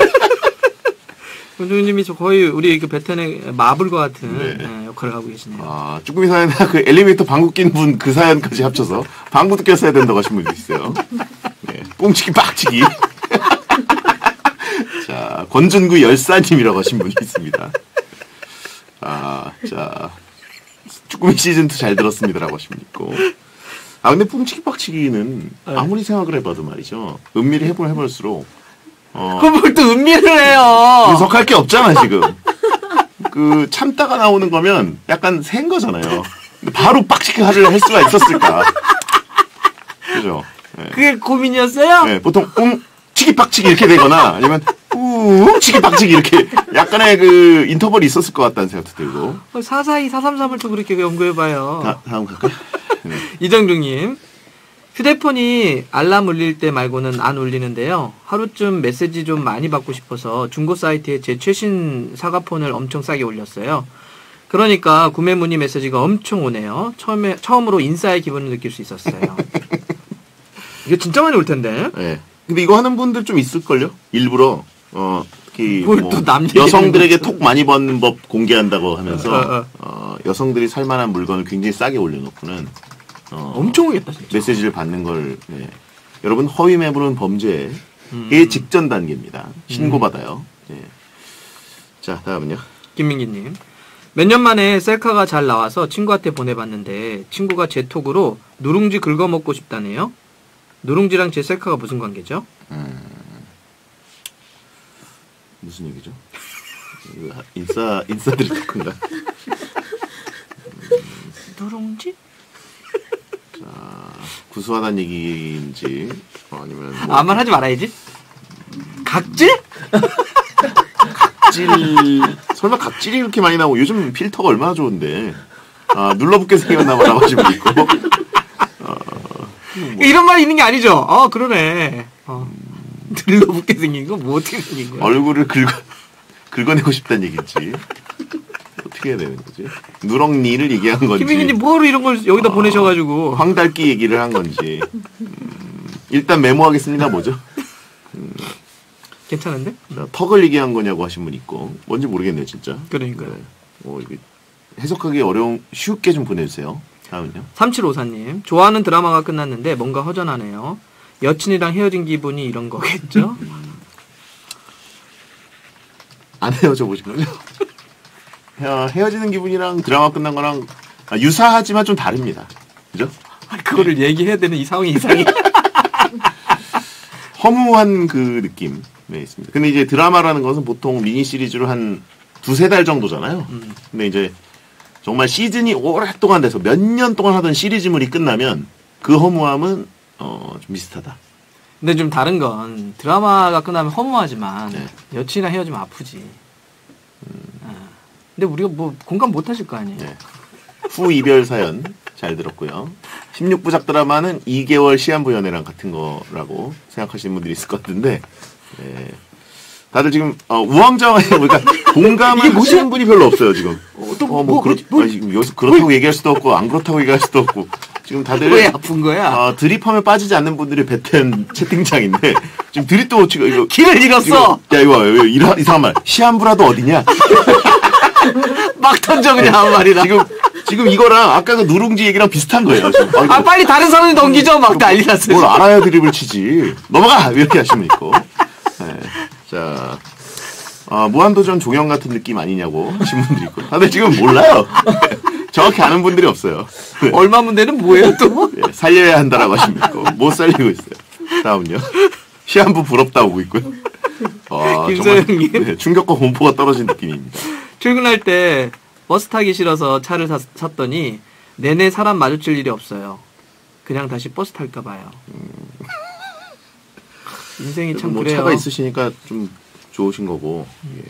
권정규님이 거의 우리 그 베텐의 마블과 같은 역할을 하고 계시네요. 쭈꾸미 사연이나 그 엘리베이터 방구 낀 분 그 사연까지 합쳐서 방구도 꼈어야 된다고 하신 분도 있어요. 네, 뽕치기 빡치기. 자, 권준구 열사님이라고 하신 분이 있습니다. 자, 쭈꾸미 시즌2 잘 들었습니다라고 하신 분 있고. 근데 뽕치기 빡치기는 아무리 생각을 해봐도 말이죠. 은밀히 해볼수록 그럼 뭘 또 은밀을 해요. 분석할 게 없잖아, 지금. 그, 참다가 나오는 거면 약간 센 거잖아요. 근데 바로 빡치게 할 수가 있었을까. 그죠? 네. 그게 고민이었어요? 네, 보통, 치기 빡치기 이렇게 되거나, 아니면, 뭉치기 박치기 이렇게 약간의 그 인터벌이 있었을 것 같다는 생각도 들고. 442, 433을 또 그렇게 연구해봐요. 다음 갈까요? 네. 이정중님. 휴대폰이 알람 울릴 때 말고는 안 울리는데요. 하루쯤 메시지 좀 많이 받고 싶어서 중고 사이트에 제 최신 사과폰을 엄청 싸게 올렸어요. 그러니까 구매 문의 메시지가 엄청 오네요. 처음으로 인싸의 기분을 느낄 수 있었어요. 이게 진짜 많이 올 텐데. 네. 근데 이거 하는 분들 좀 있을걸요? 일부러 특히 뭘 또 남 여성들에게 톡 많이 버는 법 공개한다고 하면서 여성들이 살만한 물건을 굉장히 싸게 올려놓고는 엄청 오겠다 진짜. 메시지를 받는 걸 네. 여러분 허위 매물은 범죄의 직전 단계입니다. 신고받아요. 네. 자 다음은요. 김민기님. 몇 년 만에 셀카가 잘 나와서 친구한테 보내봤는데 친구가 제 톡으로 누룽지 긁어먹고 싶다네요. 누룽지랑 제 셀카가 무슨 관계죠? 무슨 얘기죠? 인싸들이 토크인가? 누룽지? 자, 구수하다는 얘기인지 아니면 뭐 아무 말 하지 말아야지. 각질? 각질 설마 각질이 그렇게 많이 나오고 요즘 필터가 얼마나 좋은데 눌러붙게 생겼나 봐라고 하시고 있고 이런 말이 있는 게 아니죠. 그러네. 눌러붙게 생긴 거 뭐 어떻게 생긴 거야? 얼굴을 긁어내고 싶다는 얘기지. 어떻게 해야 되는 거지? 누렁니를 얘기한 건지. 김민기님 뭐로 이런 걸 여기다 보내셔가지고. 황달기 얘기를 한 건지. 일단 메모하겠습니다. 뭐죠? 괜찮은데? 턱을 얘기한 거냐고 하신 분 있고 뭔지 모르겠네요 진짜. 그러니까요. 이게 해석하기 어려운 쉽게 좀 보내주세요. 다음은요. 3754님. 좋아하는 드라마가 끝났는데 뭔가 허전하네요. 여친이랑 헤어진 기분이 이런 거겠죠? 안 헤어져 보신 거죠? 헤어지는 기분이랑 드라마 끝난 거랑 유사하지만 좀 다릅니다. 그죠? 그거를 얘기해야 되는 이 상황이 이상해. 허무한 그 느낌에 있습니다. 근데 이제 드라마라는 것은 보통 미니 시리즈로 한 2-3달 정도잖아요. 근데 이제 정말 시즌이 오랫동안 돼서 몇 년 동안 하던 시리즈물이 끝나면 그 허무함은 좀 비슷하다. 근데 좀 다른 건 드라마가 끝나면 허무하지만 네. 여친이랑 헤어지면 아프지. 근데 우리가 뭐 공감 못 하실 거 아니에요. 네. 후 이별 사연 잘 들었고요. 16부작 드라마는 2개월 시한부 연애랑 같은 거라고 생각하시는 분들이 있을 것 같은데 네. 다들 지금 우왕좌왕해 그러니까 공감을 하시는 분이 별로 없어요 지금. 지금 여기서 그렇다고 얘기할 수도 없고 안 그렇다고 얘기할 수도 없고 지금 다들 왜 아픈 거야? 드립하면 빠지지 않는 분들이 뱉은 채팅창인데 지금 드립도 못 치고 이거 길을 잃었어. 야 이거 이상한 말 시한부라도 어디냐? 막 던져 그냥 한 말이라. 지금 이거랑 아까 그 누룽지 얘기랑 비슷한 거예요. 지금. 빨리 다른 사람이 넘기죠. 막 난리 났어요. 뭘 알아야 드립을 치지. 넘어가 이렇게 하시면 있고. 네. 자, 무한도전 종영 같은 느낌 아니냐고 하신 분들이 있고. 다들 지금 몰라요. 정확히 아는 분들이 없어요. 네. 얼마 문제는 뭐예요 또? 네, 살려야 한다라고 하시면 있고 못 살리고 있어요. 다음은요. 시한부 부럽다 오고 있고요. 김소영님. 네, 충격과 공포가 떨어진 느낌입니다. 출근할 때 버스 타기 싫어서 차를 샀더니 내내 사람 마주칠 일이 없어요. 그냥 다시 버스 탈까 봐요. 인생이 참 뭐 그래요. 차가 있으시니까 좀 좋으신 거고. 예.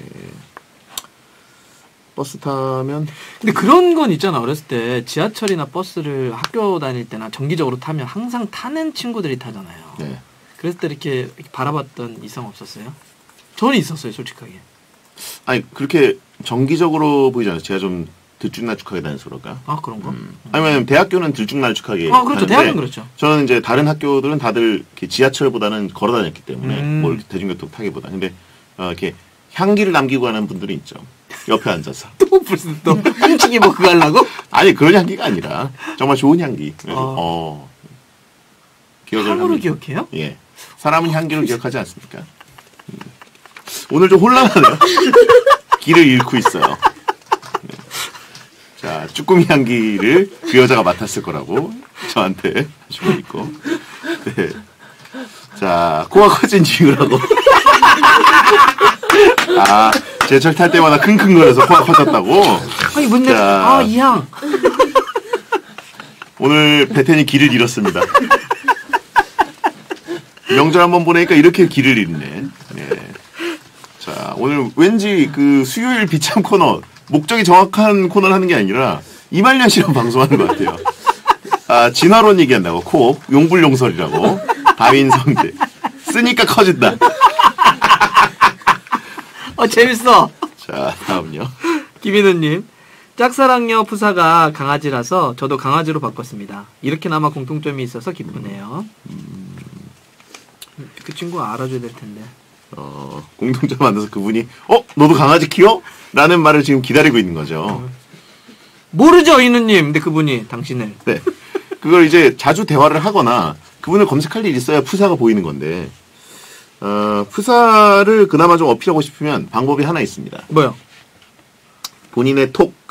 버스 타면 근데 그런 건 있잖아. 어렸을 때 지하철이나 버스를 학교 다닐 때나 정기적으로 타면 항상 타는 친구들이 타잖아요. 네. 그랬을 때 이렇게 바라봤던 이상 없었어요? 저는 있었어요, 솔직하게. 아니 그렇게 정기적으로 보이지 않아요. 제가 좀 들쭉날쭉하게 다녀서 그럴까? 아 그런가? 아니면 대학교는 들쭉날쭉하게. 그렇죠. 가는데 대학은 그렇죠. 저는 이제 다른 학교들은 다들 이렇게 지하철보다는 걸어 다녔기 때문에 음. 뭐 이렇게 대중교통 타기보다. 근데 이렇게 향기를 남기고 가는 분들이 있죠. 옆에 앉아서. 또 무슨 또 훔치기 뭐 그거 하려고? 아니 그런 향기가 아니라 정말 좋은 향기. 그래서 기억을 향으로 합니다. 기억해요? 예. 사람은 향기를 기억하지 않습니까? 오늘 좀 혼란하네요. 길을 잃고 있어요. 네. 자, 쭈꾸미 향기를 그 여자가 맡았을 거라고 저한테 하시고 있고. 네. 자, 코가 커진 이유라고. 제철 탈 때마다 킁킁거려서 코가 커졌다고. 아니 뭔데? 이 향. 오늘 베텐이 길을 잃었습니다. 명절 한번 보내니까 이렇게 길을 잃네. 네. 자, 오늘 왠지 그 수요일 비참 코너, 목적이 정확한 코너를 하는 게 아니라 이말년 씨랑 방송하는 것 같아요. 아, 진화론 얘기한다고. 코옵, 용불용설이라고. 다윈성제. 쓰니까 커진다. 재밌어. 자, 다음요. 김인우님. 짝사랑녀 푸사가 강아지라서 저도 강아지로 바꿨습니다. 이렇게나마 공통점이 있어서 기쁘네요. 그 친구 알아줘야 될 텐데. 공통점 만나서 그분이 너도 강아지 키워? 라는 말을 지금 기다리고 있는 거죠. 모르죠, 인우님. 근데 그분이 당신을. 네. 그걸 이제 자주 대화를 하거나 그분을 검색할 일이 있어야 푸사가 보이는 건데, 푸사를 그나마 좀 어필하고 싶으면 방법이 하나 있습니다. 뭐요? 본인의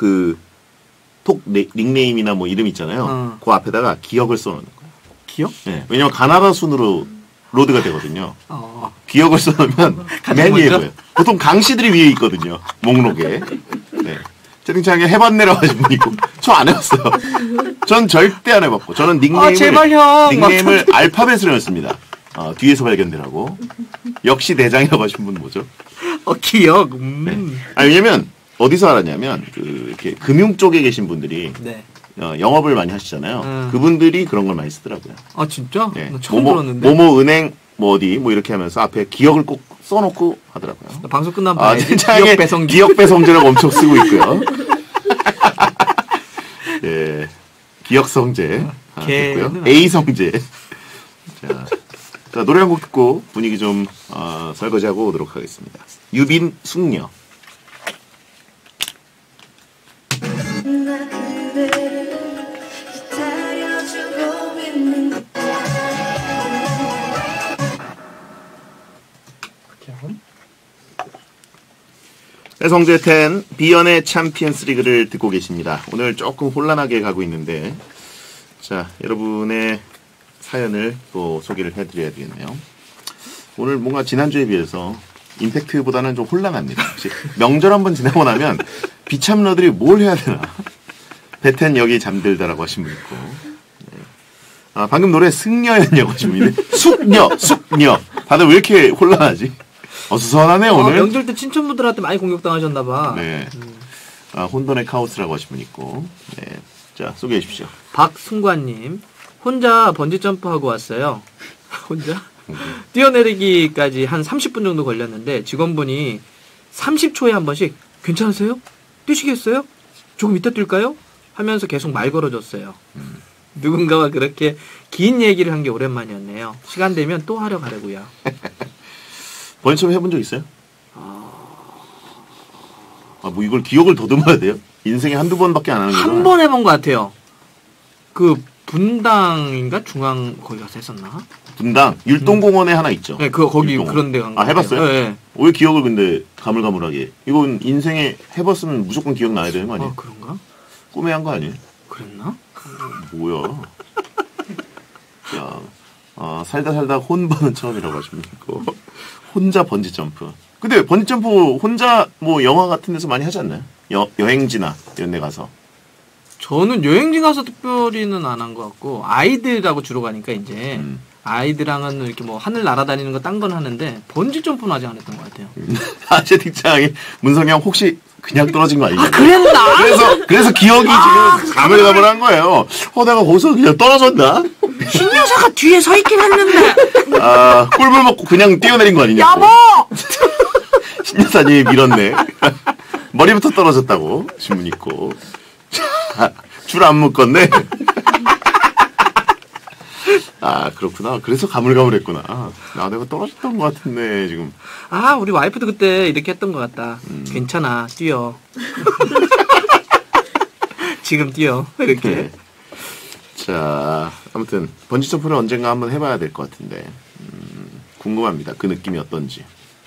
닉네임이나 뭐 이름 있잖아요. 그 앞에다가 기억을 써놓는 거예요. 기억? 네. 왜냐면 가나다 순으로 로드가 되거든요. 기억을 써놓으면 맨 위에 보여요. 보통 강씨들이 위에 있거든요. 목록에. 네. 채팅창에 해봤네라고 하신 분 있고, 저 안 해봤어요. 전 절대 안 해봤고, 저는 제발 형! 닉네임을 알파벳으로 했습니다. 뒤에서 발견되라고. 역시 대장이라고 하신 분 뭐죠? 기억. 네. 왜냐면, 어디서 알았냐면, 이렇게 금융 쪽에 계신 분들이, 네. 영업을 많이 하시잖아요. 그분들이 그런 걸 많이 쓰더라고요. 아, 진짜? 네. 나 처음 들었는데. 모모 은행, 뭐 어디, 뭐 이렇게 하면서 앞에 기억을 꼭 써놓고 하더라고요. 방송 끝나면 봐야지. 기억 배성제. 기억 배성제라고 엄청 쓰고 있고요. 예. 기억 성제. 됐고요. A 성제. 자, 노래 한 곡 듣고 분위기 좀, 설거지하고 오도록 하겠습니다. 유빈 숙녀. 배성재 10 비연의 챔피언스 리그를 듣고 계십니다. 오늘 조금 혼란하게 가고 있는데, 자, 여러분의 사연을 또 소개를 해드려야 되겠네요. 오늘 뭔가 지난주에 비해서 임팩트보다는 좀 혼란합니다. 혹시 명절 한번 지나고 나면 비참러들이 뭘 해야 되나. 베텐 여기 잠들다라고 하신 분 있고, 네. 방금 노래 승려였냐고 하신 분인데, 숙녀. 다들 왜 이렇게 혼란하지? 어수선하네요, 오늘. 명절 때 친척분들한테 많이 공격당하셨나봐. 네. 혼돈의 카오스라고 하신 분 있고. 네. 자, 소개해 주십시오. 박승관님. 혼자 번지점프하고 왔어요. 혼자? 뛰어내리기까지 한 30분 정도 걸렸는데 직원분이 30초에 한 번씩 괜찮으세요? 뛰시겠어요? 조금 이따 뛸까요? 하면서 계속 말 걸어줬어요. 누군가가 그렇게 긴 얘기를 한 게 오랜만이었네요. 시간 되면 또 하러 가려고요. 번지점프 해본 적 있어요? 뭐 이걸 기억을 더듬어야 돼요? 인생에 한두 번밖에 안 하는 거죠? 한 번 해본 것 같아요. 그 분당인가? 중앙 거기 가서 했었나? 분당? 율동공원에 하나 있죠? 네, 거기 율동원. 그런 데 간 거. 해봤어요? 네. 왜 기억을 근데 가물가물하게? 이건 인생에 해봤으면 무조건 기억나야 되는 거 아니에요? 그런가? 꿈에 한 거 아니에요? 그랬나? 뭐야? 자, 살다 혼번은 처음이라고 하시면 있고, 혼자 번지점프. 근데 번지점프 혼자 뭐 영화 같은 데서 많이 하지 않나요? 여행지나 이런 데 가서. 저는 여행지 가서 특별히는 안 한 것 같고, 아이들하고 주로 가니까 이제, 아이들랑은 이렇게 뭐 하늘 날아다니는 거 딴 건 하는데, 번지점프는 아직 안 했던 것 같아요. 채팅창에 문성형 혹시 그냥 떨어진 거 아니냐? 그랬나? 그래서 기억이 지금 가물가물한 거예요. 내가 거기서 그냥 떨어졌나? 신여사가 뒤에 서 있긴 했는데. 꿀물 먹고 그냥 뛰어내린 거 아니냐? 여보! 신여사님이 밀었네. 머리부터 떨어졌다고 신문 있고. 줄 안 묶었네. 그렇구나. 그래서 가물가물했구나. 내가 떨어졌던 것 같은데 지금. 우리 와이프도 그때 이렇게 했던 것 같다. 괜찮아, 뛰어. 지금 뛰어. 이렇게. 네. 자, 아무튼 번지점프를 언젠가 한번 해봐야 될 것 같은데 궁금합니다. 그 느낌이 어떤지.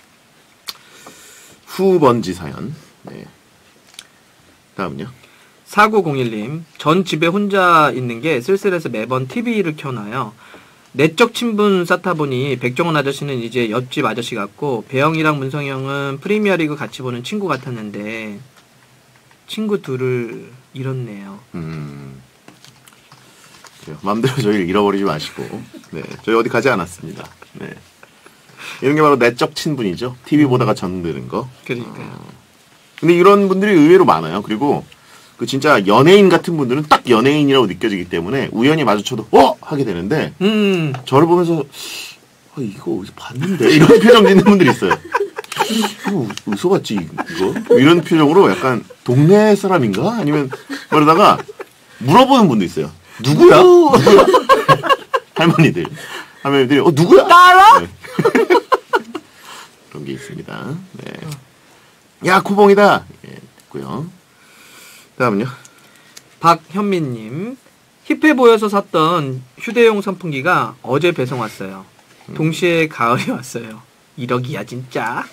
후번지 사연. 네. 다음은요. 4901님, 전 집에 혼자 있는 게 쓸쓸해서 매번 TV를 켜놔요. 내적 친분 쌓다 보니 백종원 아저씨는 이제 옆집 아저씨 같고 배영이랑 문성이 형은 프리미어리그 같이 보는 친구 같았는데 친구 둘을 잃었네요. 마음대로 저희를 잃어버리지 마시고. 네, 저희 어디 가지 않았습니다. 네. 이런 게 바로 내적 친분이죠. TV 보다가 전드는 거. 그러니까요. 근데 이런 분들이 의외로 많아요. 그리고 그 진짜 연예인 같은 분들은 딱 연예인이라고 느껴지기 때문에 우연히 마주쳐도 하게 되는데 저를 보면서 이거 어디서 봤는데 이런 표정 짓는 분들이 있어요. 어디서 봤지 이거? 이런 표정으로 약간 동네 사람인가? 아니면 그러다가 물어보는 분도 있어요. 누구야? 할머니들이 누구야? 나라? 네. 그런 게 있습니다. 네. 야 코봉이다. 예, 됐고요. 다음은요. 박현민님. 힙해 보여서 샀던 휴대용 선풍기가 어제 배송 왔어요. 동시에 가을이 왔어요. 1억이야 진짜.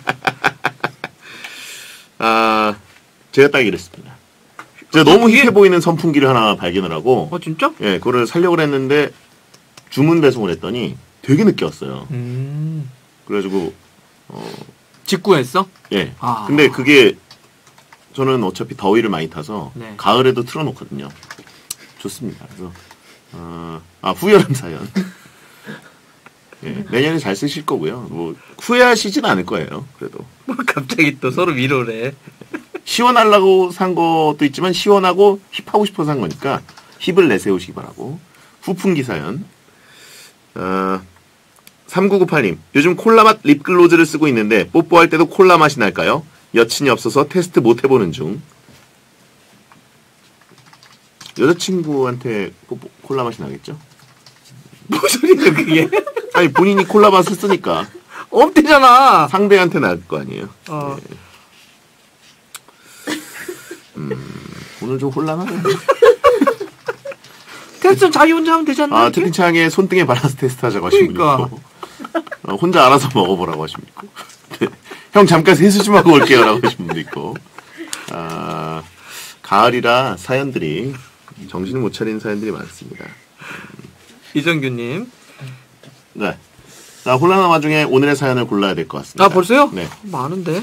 아 제가 딱 이랬습니다. 제가 너무 힙해 보이는 선풍기를 하나 발견을 하고 진짜? 예, 그거를 살려고 했는데 주문 배송을 했더니 되게 늦게 왔어요. 그래가지고 직구했어? 예. 아. 근데 그게 저는 어차피 더위를 많이 타서 네. 가을에도 틀어놓거든요. 좋습니다. 그래서 후여름 사연. 예, 내년에 잘 쓰실 거고요. 뭐 후회하시진 않을 거예요. 그래도 뭐 갑자기 또 서로 위로를 해. 시원하려고 산 것도 있지만 시원하고 힙하고 싶어서 산 거니까 힙을 내세우시기 바라고. 후풍기 사연. 3998님. 요즘 콜라 맛 립글로즈를 쓰고 있는데 뽀뽀할 때도 콜라 맛이 날까요? 여친이 없어서 테스트 못 해보는 중. 여자친구한테 콜라 맛이 나겠죠? 뭐 소리야 그게? 아니 본인이 콜라 맛을 쓰니까 없대잖아. 상대한테 날 거 아니에요. 네. 오늘 좀 혼란하네. 테스트는 자기 혼자 하면 되지 않나? 채팅창에 손등에 밸런스 테스트 하자고 하신 분 있고 혼자 알아서 먹어보라고 하신 분 있고 형 잠깐 세수 좀 하고 올게요 라고 하신 분도 있고 가을이라 사연들이 정신을 못 차리는 사연들이 많습니다. 이정규님. 네. 자, 혼란한 와중에 오늘의 사연을 골라야 될 것 같습니다. 벌써요? 네. 많은데.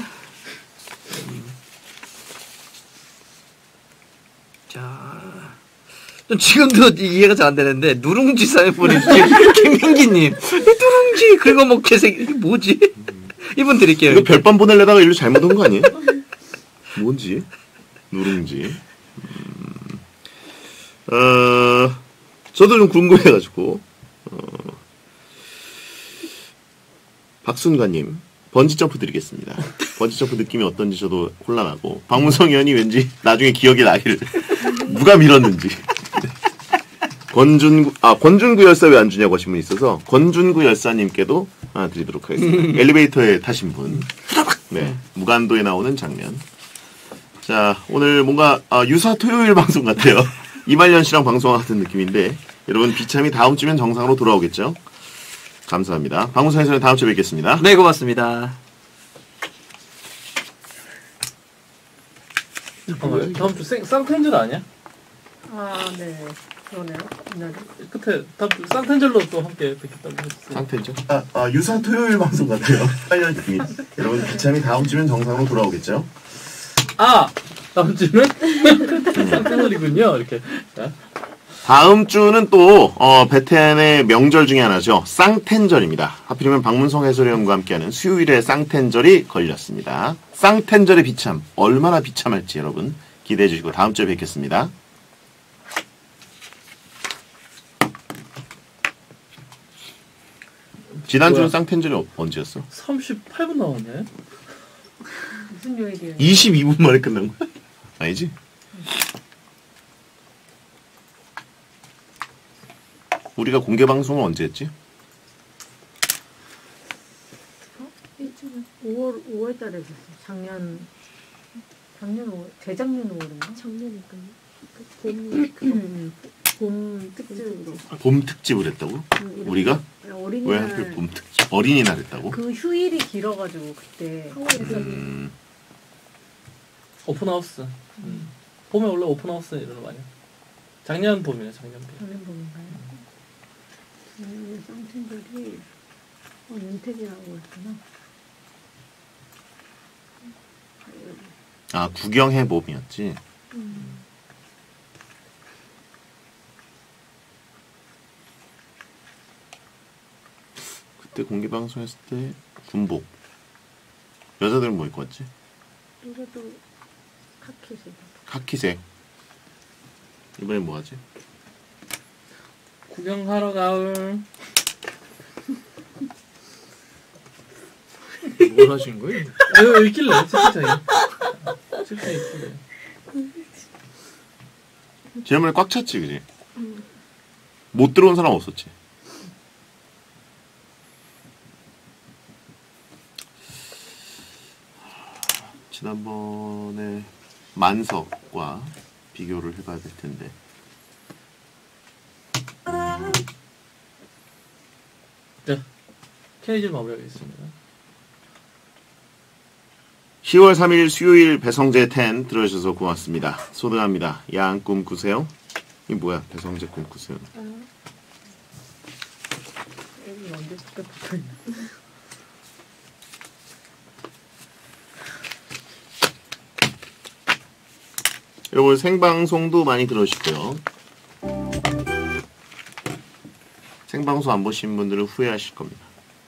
자, 지금도 이해가 잘 안 되는데 누룽지 사연 보내주신 김민기님. 누룽지 긁어먹게 이게 뭐지? 이분 드릴게요. 이거 별밤 보내려다가 일로 잘못 온 거 아니에요? 뭔지? 누룽지. 저도 좀 궁금해가지고. 박순관님, 번지점프 드리겠습니다. 번지점프 느낌이 어떤지 저도 혼란하고, 박문성 의원이 왠지 나중에 기억이 나기를. 누가 밀었는지. 권준구 열사 왜 안 주냐고 하신 분이 있어서, 권준구 열사님께도 하나 드리도록 하겠습니다. 엘리베이터에 타신 분. 네. 무간도에 나오는 장면. 자, 오늘 뭔가, 유사 토요일 방송 같아요. 이말년 씨랑 방송하는 느낌인데, 여러분, 비참이 다음 주면 정상으로 돌아오겠죠? 감사합니다. 방송사에서는 다음 주에 뵙겠습니다. 네, 고맙습니다. 다음 주 쌍텐절 아니야? 네. 그러네요. 옛날에. 끝에 다음 주 쌍텐절로 또 함께 뵙겠다고 했어요. 상태죠? 유사 토요일 방송 같아요. 이말년 느낌. 여러분, 비참이 다음 주면 정상으로 돌아오겠죠? 다음 주는 쌍텐절이군요. 이렇게. 자. 다음 주는 또 베텐의 명절 중에 하나죠. 쌍텐절입니다. 하필이면 박문성 해설위원과 함께하는 수요일에 쌍텐절이 걸렸습니다. 쌍텐절의 비참 얼마나 비참할지 여러분 기대해 주시고 다음 주에 뵙겠습니다. 지난주는 쌍텐절이 언제였어? 38분 나왔네. 무슨 요일이에요? 22분 만에 끝난 거야? 아니지? 우리가 공개 방송은 언제 했지? 5월 달에 했었어. 작년 5월, 재작년 5월인가? 작년일까요? 봄 특집으로. 봄 특집을 했다고? 우리가? 왜 어린이날. 하필 봄 특집? 어린이날 했다고? 그 휴일이 길어가지고 그때. 오픈하우스. 봄에 원래 오픈하우스 이런 거 많이. 작년 봄이네, 작년 봄. 작년 봄인가요? 쌍텐절이 윤택이라고 했구나. 구경해 봄이었지. 그때 공개 방송했을 때 군복. 여자들은 뭐 입고 왔지? 이것도 카키색. 카키색. 이번엔 뭐 하지? 구경하러 가을. 뭘 하시는 거예요? 여기 있길래 채팅창에. 채팅창에 있길래. 지난번에 꽉 찼지, 그지? 못 들어온 사람 없었지? 지난번에 만석과 비교를 해봐야 될 텐데. 자, 케이지를 마무리하겠습니다. 10월 3일 수요일 배성재 10 들어주셔서 고맙습니다. 소등합니다. 야한 꿈 꾸세요. 이게 뭐야? 배성재 꿈 꾸세요. 여기 언제부터 붙어있나? 여러분 생방송도 많이 들어주시고요. 생방송 안 보신 분들은 후회하실 겁니다.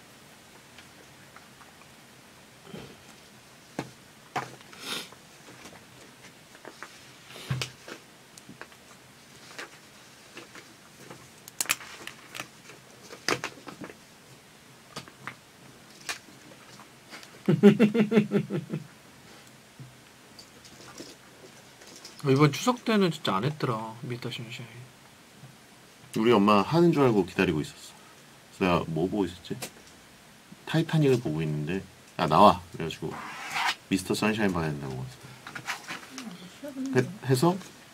이번 추석 때는 진짜 안 했더라. 미스터 신샤인. 우리 엄마 하는 줄 알고 기다리고 있었어. 그래서 내가 뭐 보고 있었지? 타이타닉을 보고 있는데 야 나와! 그래가지고 미스터 선샤인 봐야 된다고 해서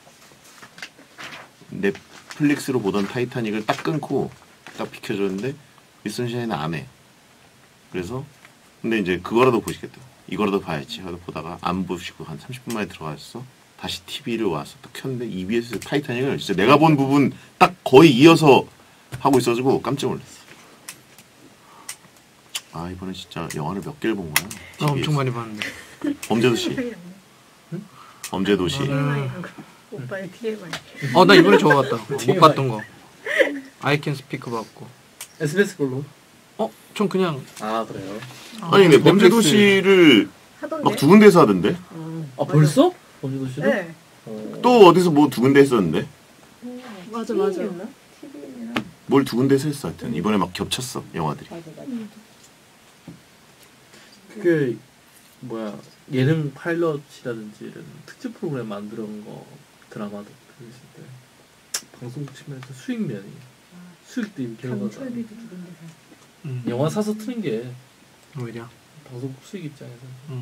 넷플릭스로 보던 타이타닉을 딱 끊고 딱 비켜줬는데 미스터 선샤인은 안 해. 그래서 근데 이제 그거라도 보시겠다. 이거라도 봐야지 하고 보다가 안 보시고 한 30분 만에 들어가서 다시 TV를 와서 또 켰는데 EBS 타이타닉을 진짜 내가 본 부분 딱 거의 이어서 하고 있어가지고 깜짝 놀랐어. 아 이번에 진짜 영화를 몇 개를 본 거야. 나 엄청 많이 봤는데. 범죄도시. 범죄도시. 오빠의 TMI. 나 이번에 저거 봤다. 못 봤던 거. I Can Speak 봤고. SBS 걸로. 전 그냥 아 그래요. 아니 근데 범죄도시를 하던데? 막 두 군데서 하던데? 아 벌써? 범죄도시를? 네. 또 어디서 뭐 두 군데 했었는데? 맞아. TVN이었나? TVN이랑. 뭘 두 군데서 했어 하여튼 이번에 막 겹쳤어 영화들이. 맞아. 그 뭐야 예능 파일럿이라든지 이런 특집 프로그램 만드는 거 드라마도 그랬을 때 방송 측면에서 수익면이 수익도 이미 결과가 강철비도 두 군데서. 영화 사서 트는 게 오히려. 방송 수익 입장에서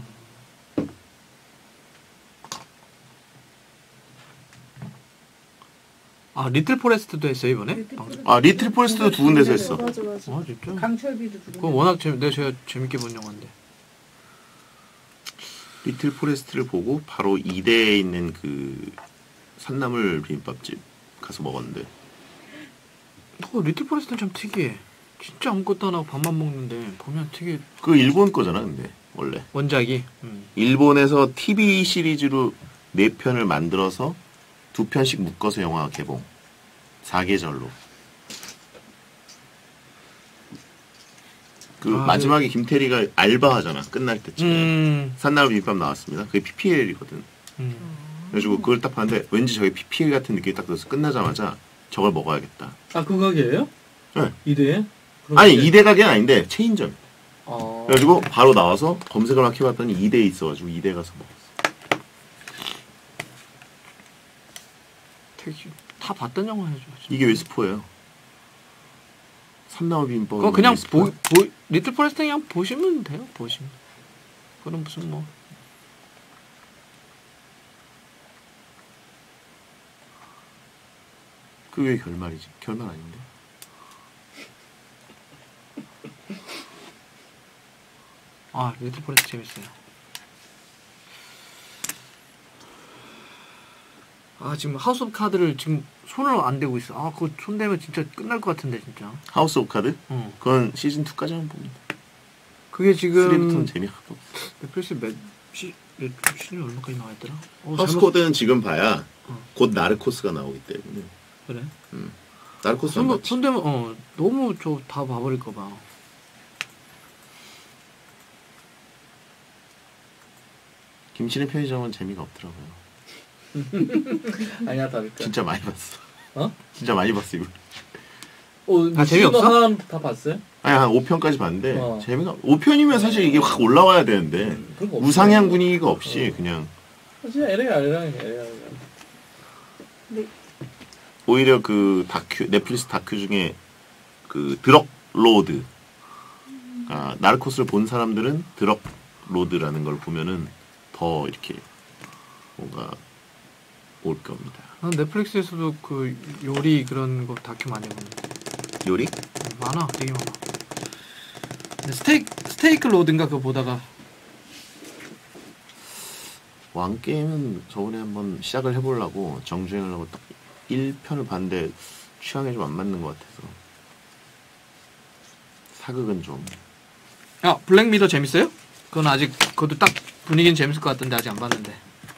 리틀 포레스트도 했어요 이번에? 방송. 아 리틀 포레스트도 두 군데서 했어. 맞아. 진짜? 강철비도 두 군데. 그건 워낙 제가 재밌게 본 영화인데. 리틀 포레스트를 보고 바로 이대에 있는 그 산나물 비빔밥집 가서 먹었는데 리틀 포레스트는 참 특이해. 진짜 아무것도 안 하고 밥만 먹는데 보면 되게 그 일본 거잖아 근데 원래 원작이. 일본에서 TV 시리즈로 4편을 만들어서 2편씩 묶어서 영화 개봉 4계절로 그 마지막에 김태리가 알바하잖아 끝날 때쯤에 산나물 비빔밥 나왔습니다. 그게 PPL이거든. 그래가지고 그걸 딱 봤는데 왠지 저게 PPL 같은 느낌이 딱 들어서 끝나자마자 저걸 먹어야겠다. 아 그 가게예요? 네. 이대에? 아니 2대 가게는 아닌데 체인점. 아... 그래가지고 바로 나와서 검색을 막 해봤더니 2대에 있어가지고 2대 가서 먹었어. 되게 다 봤던 영화죠. 이게 왜 스포예요? 삼나물 비빔밥. 그거 그냥 리틀 포레스트 그냥 보시면 돼요. 보시면. 그럼 무슨 뭐. 그게 결말이지. 결말 아닌데. 리틀 포레스트 재밌어요. 지금 하우스 오브 카드를 지금 손을 안 대고 있어. 그거 손 대면 진짜 끝날 것 같은데 진짜. 하우스 오브 카드? 그건 시즌 2까지만 봅니다. 그게 지금 3부터는 재미가 없어. 넷플릭스 시즌이 얼마까지 나와있더라? 하우스 코드는 지금 봐야 곧 나르코스가 나오기 때문에. 그래? 나르코스 안 봤지? 손 대면 너무 저 다 봐버릴까 봐. 김씨는 편의점은 재미가 없더라고요. 아니야 다를까. 진짜 많이 봤어. 어? 진짜 많이 봤어 이거. 아, 재미없어? 하나 다 봤어요? 아니 한 5편까지 봤는데 어. 재미가 5편이면 사실 이게 확 올라와야 되는데 그런 거 없어요. 우상향 분위기가 없이 그냥 진짜 LA. 오히려 그 다큐 넷플릭스 다큐 중에 그 드럭 로드 나르코스를 본 사람들은 드럭 로드라는 걸 보면은 더 이렇게 뭔가 올 겁니다. 넷플릭스에서도 그 요리 그런 거 다큐 많이 보는데 요리? 많아, 되게 많아. 근데 스테이크 로드인가 그거 보다가 왕 게임은 저번에 한번 시작을 해보려고 정주행을 하고 딱 1편을 봤는데 취향에 좀 안 맞는 것 같아서 사극은 좀. 블랙미러 재밌어요? 그건 아직 그것도 딱 분위기는 재밌을 것 같던데 아직 안 봤는데.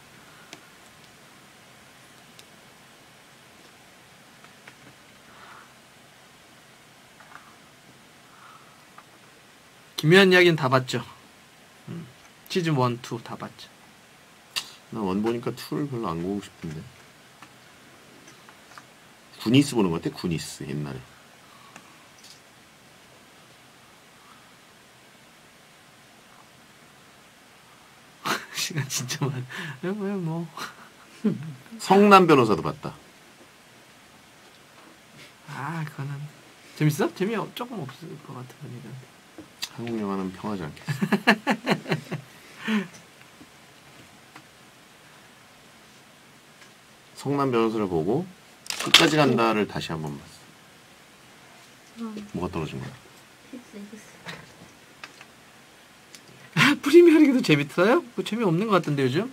기묘한 이야기는 다 봤죠. 시즌 1, 2 다 봤죠. 나 원 보니까 2를 별로 안 보고 싶은데. 구니스 보는 것 같아. 구니스 옛날에. 시간 진짜 많아. 왜 뭐. 성남 변호사도 봤다. 그거는 재밌어? 조금 없을 것 같은 분위기가. 한국 영화는 평하지 않겠어. 성남 변호사를 보고 끝까지 간다를 다시 한번 봤어. 뭐가 떨어진 거야? 프리미어리그도 재밌어요? 그거 재미없는 것 같던데 요즘?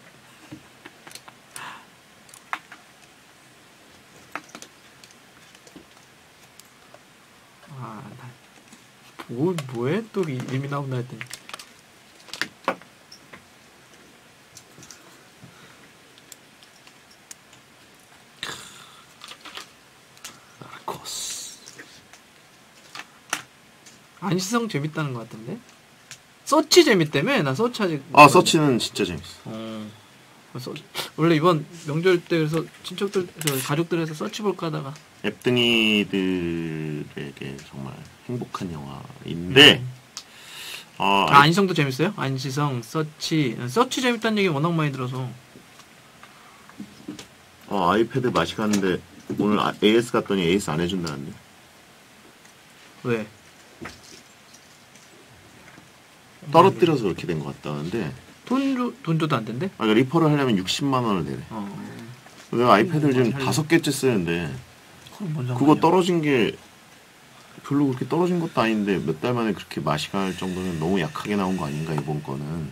뭐해? 또 이름이 나온다 했더니 나르코스. 안시성 재밌다는 것 같던데? 서치 재밌다며? 나 서치 아직 서치는 진짜 재밌어. 원래 이번 명절 때 그래서 친척들 가족들에서 서치 볼까 하다가 앱등이들에게 정말 행복한 영화인데 안시성도 재밌어요? 안시성, 서치 재밌다는 얘기 워낙 많이 들어서 아이패드 맛이 가는데 오늘 AS 갔더니 AS 안 해준다는데. 왜? 떨어뜨려서 그렇게 된 것 같다는데. 돈 줘도 안 된대? 그러니까 리퍼를 하려면 60만 원을 내래. 내가 아이패드를 지금 5개째 쓰는데 그거 떨어진 게 별로 그렇게 떨어진 것도 아닌데 몇 달 만에 그렇게 맛이 갈 정도면 너무 약하게 나온 거 아닌가 이번 거는.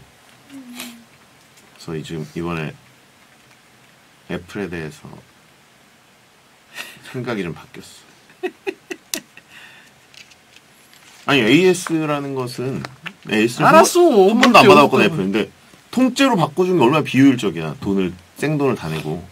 그래서 지금 이번에 애플에 대해서 생각이 좀 바뀌었어. 아니 AS라는 것은 AS를 알았어. 한 번도 안 받아봤거든 애플. 근데 통째로 바꿔주는 게 얼마나 비효율적이야. 생돈을 다 내고.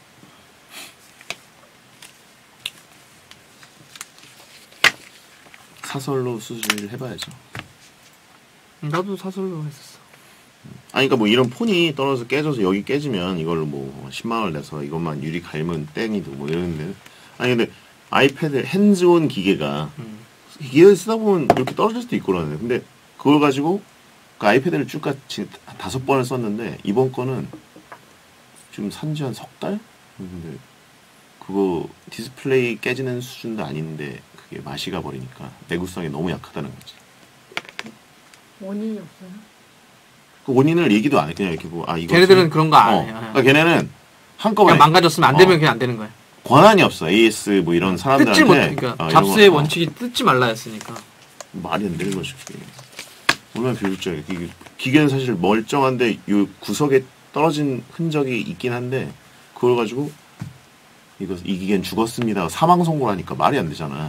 사설로 수주를 해봐야죠. 나도 사설로 했었어. 그러니까 뭐 이런 폰이 떨어져서 깨져서 여기 깨지면 이걸로 뭐 10만 원을 내서 이것만 유리 갈면 땡이도 뭐 이러는데. 근데 아이패드 핸즈온 기계가 기계를 쓰다 보면 이렇게 떨어질 수도 있고 그러는데. 근데 그걸 가지고 그 아이패드를 쭉 같이 5번을 썼는데 이번 거는 지금 산지 한 석 달? 근데 그거 디스플레이 깨지는 수준도 아닌데 그게 맛이 가버리니까 내구성이 너무 약하다는 거지. 원인이 없어요? 그 원인을 얘기도 안 해. 그냥 이렇게 보고 이거 걔네들은 그런 거 안 해. 그러니까 걔네는 한꺼번에 그냥 망가졌으면 안 되면 그냥 안 되는 거야. 권한이 없어. AS 뭐 이런 사람들한테 뜯지 못. 그러니까 잡스의 원칙이 뜯지 말라였으니까. 말이 안 되는 거지. 그게. 얼마나 비효율적이야. 기계는 사실 멀쩡한데 요 구석에 떨어진 흔적이 있긴 한데 그걸 가지고 이 기계는 죽었습니다. 사망 선고를 하니까 말이 안 되잖아.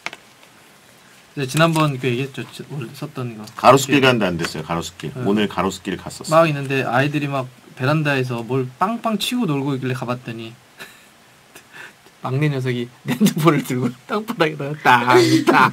지난번 그 얘기했죠. 썼던 거. 가로수길 가는데 안 됐어요. 가로수길. 오늘 가로수길 갔었어. 막 있는데 아이들이 막 베란다에서 뭘 빵빵 치고 놀고 있길래 가봤더니 막내 녀석이 핸드폰을 들고 땅바닥에다가 땅땅땅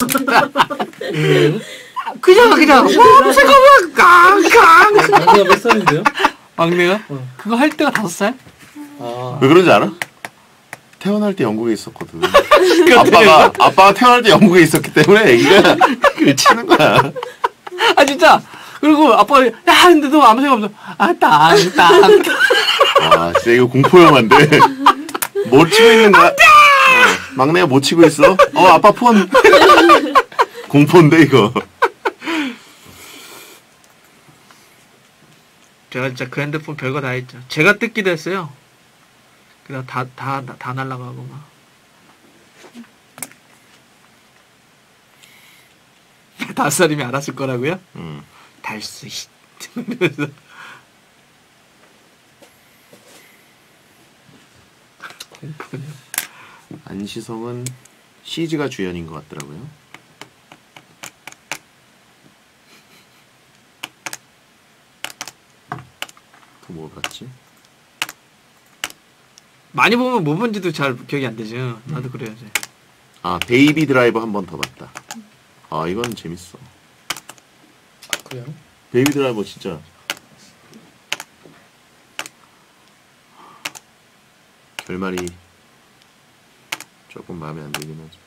그냥 와 잠깐만 깡깡 나이가 몇 살인데요? 막내가? 어. 그거 할 때가 5살? 아, 왜 그런지 알아? 태어날 때 영국에 있었거든. 아빠가 태어날 때 영국에 있었기 때문에 애기가 그걸 치는 거야. 아 진짜. 그리고 아빠가 야 근데도 아무 생각 없어. 땅. 와 진짜 이거 공포 영화인데 뭘 치고 있는 거야? 막내가 뭐 치고 있어? 아빠 폰. 공포인데 이거. 제가 진짜 그 핸드폰 별거 다 했죠. 제가 뜯기도 했어요. 그냥 다 날라가고 막. 다섯 살이면 알았을 거라고요? 달수. 안시성은 CG가 주연인 것 같더라고요. 또 뭐 봤지? 많이 보면 뭐 본지도 잘 기억이 안 되죠. 나도 그래야지. 베이비 드라이버 한 번 더 봤다. 이건 재밌어. 그래요? 베이비 드라이버 진짜 결말이 조금 마음에 안 들긴 하죠.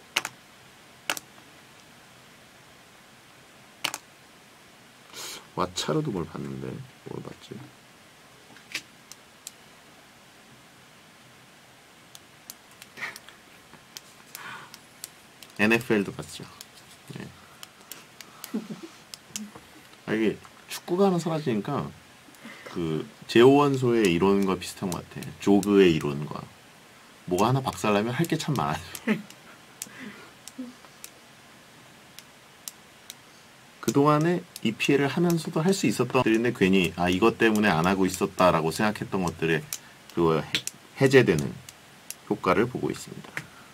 왓챠로도 뭘 봤는데 뭘 봤지? NFL도 봤죠. 네. 이게 축구가 하나 사라지니까 그 제오원소의 이론과 비슷한 것 같아. 조그의 이론과 뭐가 하나 박살나면 할 게 참 많아요. 그동안에 이 피해를 하면서도 할 수 있었던 것들인데 괜히 이것 때문에 안 하고 있었다라고 생각했던 것들의 그 해제되는 효과를 보고 있습니다.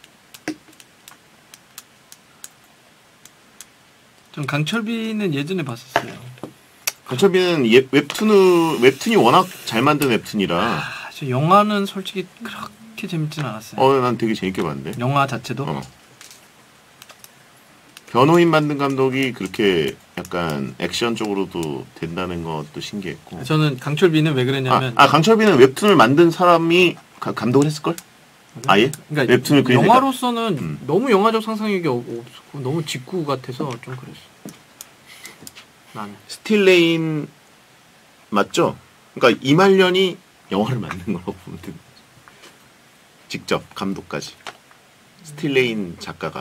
전 강철비는 예전에 봤었어요. 강철비는 웹툰이 워낙 잘 만든 웹툰이라 저 영화는 솔직히 그렇게 재밌진 않았어요. 난 되게 재밌게 봤는데. 영화 자체도? 변호인 만든 감독이 그렇게 약간 액션 쪽으로도 된다는 것도 신기했고. 저는 강철비는 왜 그랬냐면 강철비는 웹툰을 만든 사람이 감독을 했을걸? 아예? 그러니까 웹툰을 그린 영화로서는 너무 영화적 상상력이 없고 너무 직구 같아서 좀 그랬어. 나는. 스틸레인 맞죠? 그러니까 이말년이 영화를 만든 거라고 보면 되는 거지. 직접 감독까지. 스틸레인 작가가.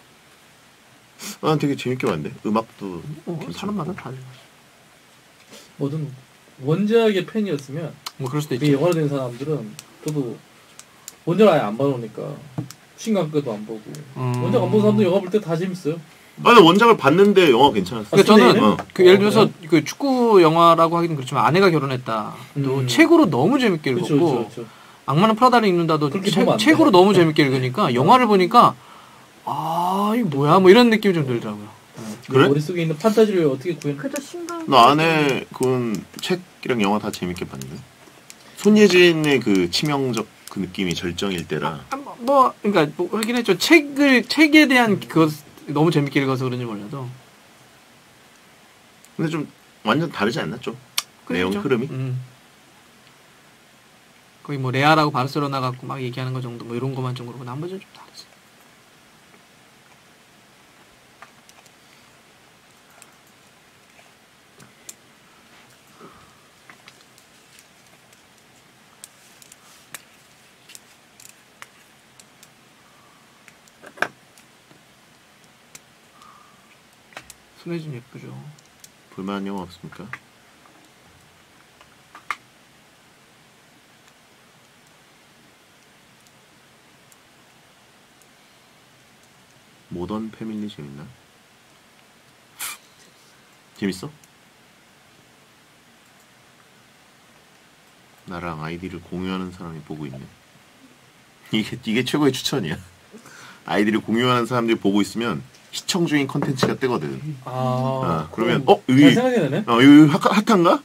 난 되게 재밌게 봤는데 음악도 사람마다 달라. 뭐든 원작의 팬이었으면 뭐 그럴 수도 그 있죠. 영화로 된 사람들은 저도 원작 아예 안 봐놓으니까 신강급도 안 보고 원작 안 본 사람도 영화 볼 때 다 재밌어요. 나 원작을 봤는데 영화 괜찮았어. 그러니까 저는 그 예를 들어서 그 축구 영화라고 하기는 그렇지만 아내가 결혼했다. 또 책으로 너무 재밌게 읽었고 그쵸. 악마는 프라다를 읽는다도 그렇게 보면 안 돼. 책으로 너무 재밌게 읽으니까 영화를 보니까 이거 뭐야 뭐 이런 느낌이 좀 들더라고요. 그래? 머릿속에 있는 판타지를 어떻게 구현? 그래도 신강. 나 안에 그건 책이랑 영화 다 재밌게 봤는데. 손예진의 그 치명적 그 느낌이 절정일 때라. 그러니까 뭐 하긴 했죠. 책에 대한 그거 너무 재밌게 읽어서 그런지 몰라도. 근데 좀 완전 다르지 않나 좀? 내용 흐름이? 거의 뭐 레알하고 바르셀로나 갖고 막 얘기하는 거 정도 뭐 이런 것만 좀 그렇고 나머지는 좀 다르지. 손예진 예쁘죠. 볼만한 영화 없습니까? 모던 패밀리 재밌나? 재밌어? 나랑 아이디를 공유하는 사람이 보고 있네. 이게 최고의 추천이야. 아이디를 공유하는 사람들이 보고 있으면 시청 중인 컨텐츠가 뜨거든. 그러면 잘 생각해내네. 여기 핫한가?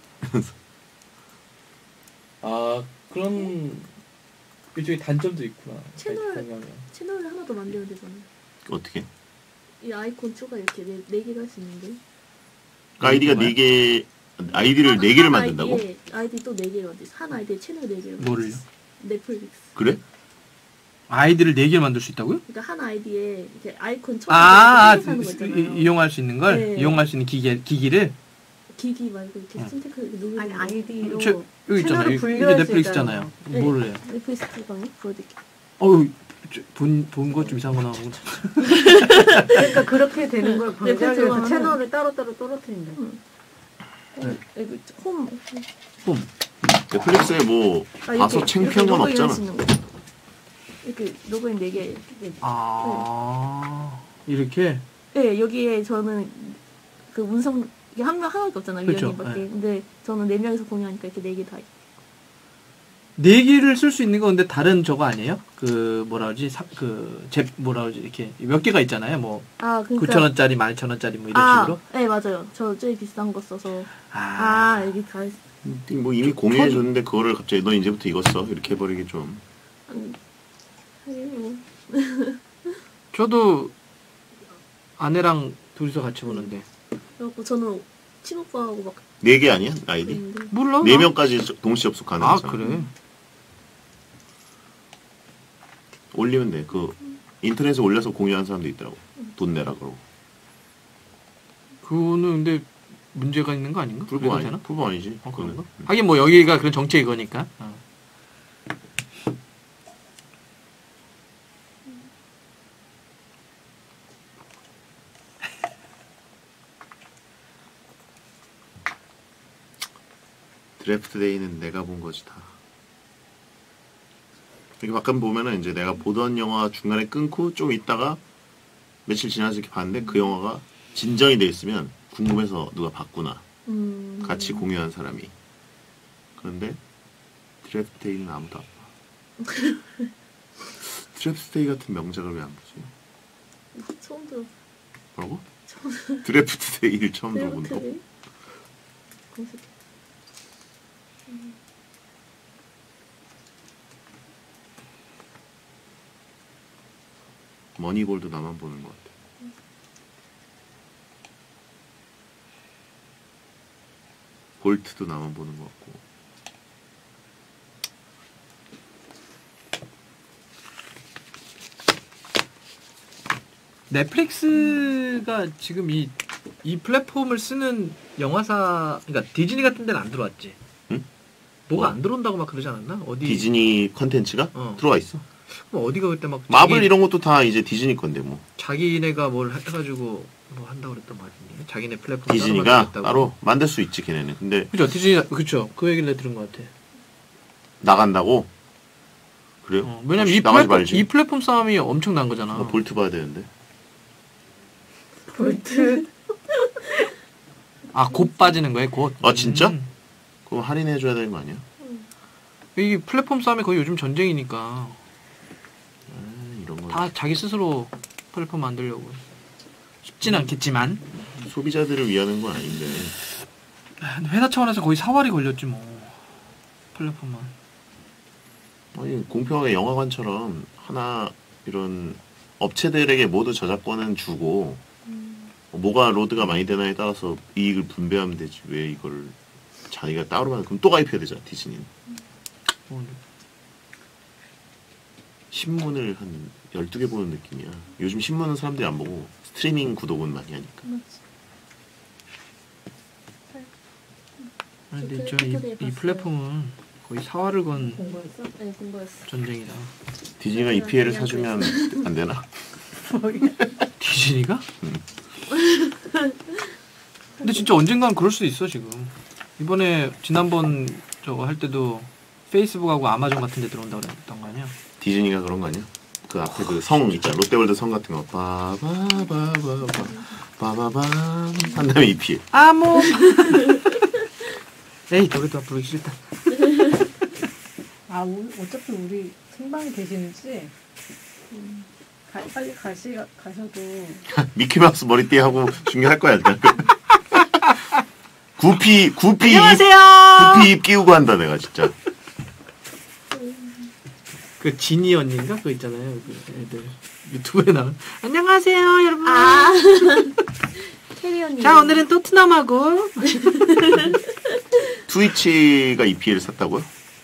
그런 일종의 단점도 있구나. 채널을 하나 더 만들어야 되잖아요. 어떻게? 이 아이콘 추가 이렇게 네 개가 할 수 있는데. 아이디가 4개, 아이디를 4개를 만든다고? 아이디 또 4개를 만들었어. 한 아이디에 채널 4개를 뭐를요? 넷플릭스. 그래? 아이디를 4개를 만들 수 있다고요? 그러니까 한 아이디에 이렇게 아이콘 쳐 아, 사는 거 있잖아요. 이용할 수 있는 걸? 네. 이용할 수 있는 기기를? 기기 말고 이렇게 선택해서 누르는 아니 거. 아이디로 여기 있잖아요. 채널을 이게 분류할 수 넷플릭스잖아요. 네. 뭐를 해요? 넷플릭스 방에 보여드릴게요. 어우, 본 것 좀 이상한 거 나오고. 그러니까 그렇게 되는 걸 방지하기 위해서 넷플릭스 채널을 따로따로 떨어뜨린다. 여기 홈. 홈. 넷플릭스에 뭐 봐서 창피한 건 로그인 없잖아. 하시는 거. 이렇게 로그인 4개 이렇게. 아, 이렇게? 네, 여기에 저는 그 문성 이게 한 명 하나밖에 없잖아요. 그렇죠. 위원님밖에. 네. 근데 저는 4명이서 공유하니까 이렇게 4개 다. 4개를 쓸 수 있는 건 근데 다른 저거 아니에요? 그 뭐라 그러지? 뭐라 그러지? 이렇게 몇 개가 있잖아요. 뭐 아, 그러니까 9,000원짜리, 11,000원짜리 뭐 이런 식으로. 네, 맞아요. 저 제일 비싼 거 써서. 아, 여기 다 있... 뭐 이미 공유해 줬는데 그거를 갑자기 너 이제부터 이거 써 이렇게 해버리기 좀. 뭐. 저도 아내랑 둘이서 같이 보는데. 그래갖고 저는 친오빠하고 막 4개 아니야 아이디? 있는데. 몰라. 4명까지 동시 접속 아, 가능하잖아. 그래. 올리면 돼. 그 인터넷에 올려서 공유하는 사람도 있더라고. 돈 내라 그러고. 그거는 근데 문제가 있는 거 아닌가? 불법 그래도 아니? 되나? 불법 아니지. 어, 그거는. 그런가? 하긴 뭐 여기가 그런 정책이 거니까. 드래프트 데이는 내가 본 거지 다. 이렇게 가끔 보면은 이제 내가 보던 영화 중간에 끊고 좀 있다가 며칠 지나서 이렇게 봤는데 그 영화가 진정이 돼 있으면 궁금해서 누가 봤구나. 같이 공유한 사람이. 그런데 드래프트 데이는 아무도 안 봐. 드래프트 데이 같은 명작을 왜 안 보지? 처음 들어. 뭐라고? 드래프트 데이를 처음 들어본다고? 드래프트 검색. 머니볼도 나만 보는 것 같아. 볼트도 나만 보는 것 같고. 넷플릭스가 지금 이 플랫폼을 쓰는 영화사, 그러니까 디즈니 같은 데는 안 들어왔지. 응? 뭐가 뭐? 안 들어온다고 막 그러지 않았나? 어디? 디즈니 컨텐츠가 들어와 있어. 뭐 어디가 그때 막 마블 이런 것도 다 이제 디즈니 건데 뭐. 자기네가 뭘 해가지고 뭐 한다고 그랬던 거 같은데. 자기네 플랫폼 디즈니가 따로 만들 수 있지 걔네는. 근데 그죠? 디즈니 그쵸? 그 얘기를 들은 것 같아. 나간다고? 그래요? 왜냐면 나가지 이 말지. 플랫폼 싸움이 엄청난 거잖아. 볼트 봐야 되는데. 볼트. 아, 곧 빠지는 거예요, 곧. 아 진짜? 그럼 할인해 줘야 되는 거 아니야? 이 플랫폼 싸움이 거의 요즘 전쟁이니까 이런 거. 다 자기 스스로 플랫폼 만들려고. 쉽진 않겠지만 소비자들을 위하는 건 아닌데. 회사 차원에서 거의 사활이 걸렸지 뭐. 플랫폼만. 아니 공평하게 영화관처럼 하나 이런 업체들에게 모두 저작권은 주고 뭐가 로드가 많이 되나에 따라서 이익을 분배하면 되지. 왜 이걸 자기가 따로만 그럼 또 가입해야 되잖아 디즈니는. 신문을 한 12개 보는 느낌이야. 요즘 신문은 사람들이 안 보고 스트리밍 구독은 많이 하니까. 근데 이 플랫폼은 거의 사활을 건 본 거였어? 네, 본 거였어. 전쟁이다. 디즈니가 EPL을 사주면 안 되나? 디즈니가? 근데 진짜 언젠간 그럴 수도 있어 지금. 이번에 지난번 저거 할 때도 페이스북하고 아마존 같은 데 들어온다고 그랬던 거 아니야? 디즈니가 그런 거 아니야? 그 앞에 그 성 있잖아. 롯데월드 성 같은 거 바바바바밤 한 다음에 EPL. 아모. 에이 저기도 부르기 싫다. 아, 어차피 우리 생방이 되시는지 빨리 가셔도 미키마우스 머리띠 하고 중계할 거야 일단. 구피 안녕하세요. 구피 입 끼우고 한다 내가 진짜. 그 지니 언니인가 그거 있잖아요. 그 애들 유튜브에 나온. 안녕하세요 여러분. 캐리 언니. 자 오늘은 토트넘하고 트위치가 EPL을 샀다고요?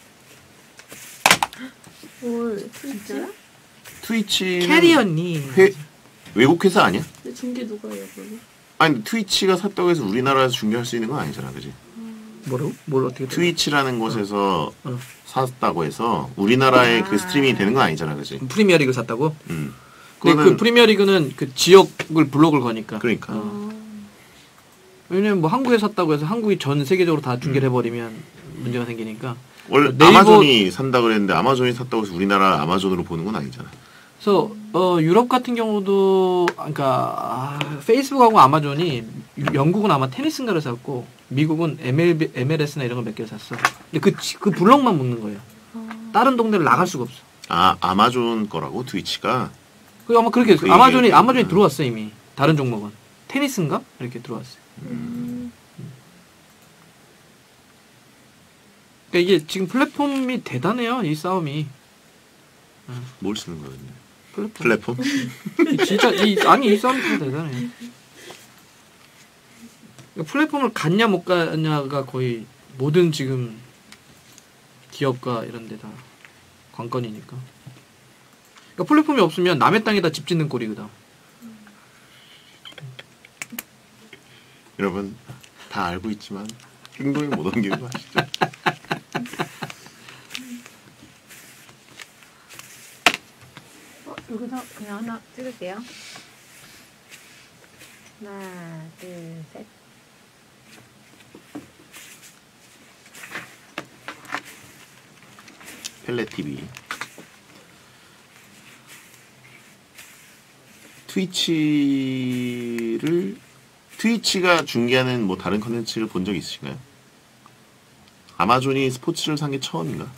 뭘 진짜요? 트위치는 캐리언니. 외국 회사 아니야? 근데 중계 누가 해요 그러면? 아니 트위치가 샀다고 해서 우리나라에서 중계할 수 있는 건 아니잖아, 그지? 뭐라고? 뭘 어떻게? 트위치라는 곳에서 어. 샀다고 해서 우리나라에 그 스트리밍이 되는 건 아니잖아, 그지? 프리미어리그 샀다고? 음. 근데 그 프리미어리그는 그 지역을 블록을 거니까. 그러니까. 왜냐면 뭐 한국에 샀다고 해서 한국이 전 세계적으로 다 중계를 해버리면 문제가 생기니까. 원래 네이버- 아마존이 산다 그랬는데 아마존이 샀다고 해서 우리나라 아마존으로 보는 건 아니잖아. 그래서 유럽 같은 경우도 그러니까 페이스북하고 아마존이 영국은 아마 테니스인가를 샀고 미국은 MLS나 이런 걸 몇 개를 샀어. 근데 그 블록만 묶는 거예요. 다른 동네를 나갈 수가 없어. 아, 아마존 거라고 트위치가? 그 아마 그렇게 그 아마존이 얘기였구나. 들어왔어 이미. 다른 종목은 테니스인가 이렇게 들어왔어요. 그러니까 이게 지금 플랫폼이 대단해요. 이 싸움이. 뭘 쓰는 거였냐? 플랫폼. 플랫폼? 진짜 이 싸움이 진짜 대단해. 그러니까 플랫폼을 갔냐 못 갔냐가 거의 모든 지금 기업과 이런 데 다 관건이니까. 그러니까 플랫폼이 없으면 남의 땅에다 집 짓는 꼴이거든. 여러분 다 알고 있지만 행동에 못 옮기는 거 아시죠? 여기서 그냥 하나 찍을게요. 하나, 둘, 셋. 펠레TV 트위치가 중계하는 뭐 다른 컨텐츠를 본 적 있으신가요? 아마존이 스포츠를 산 게 처음인가?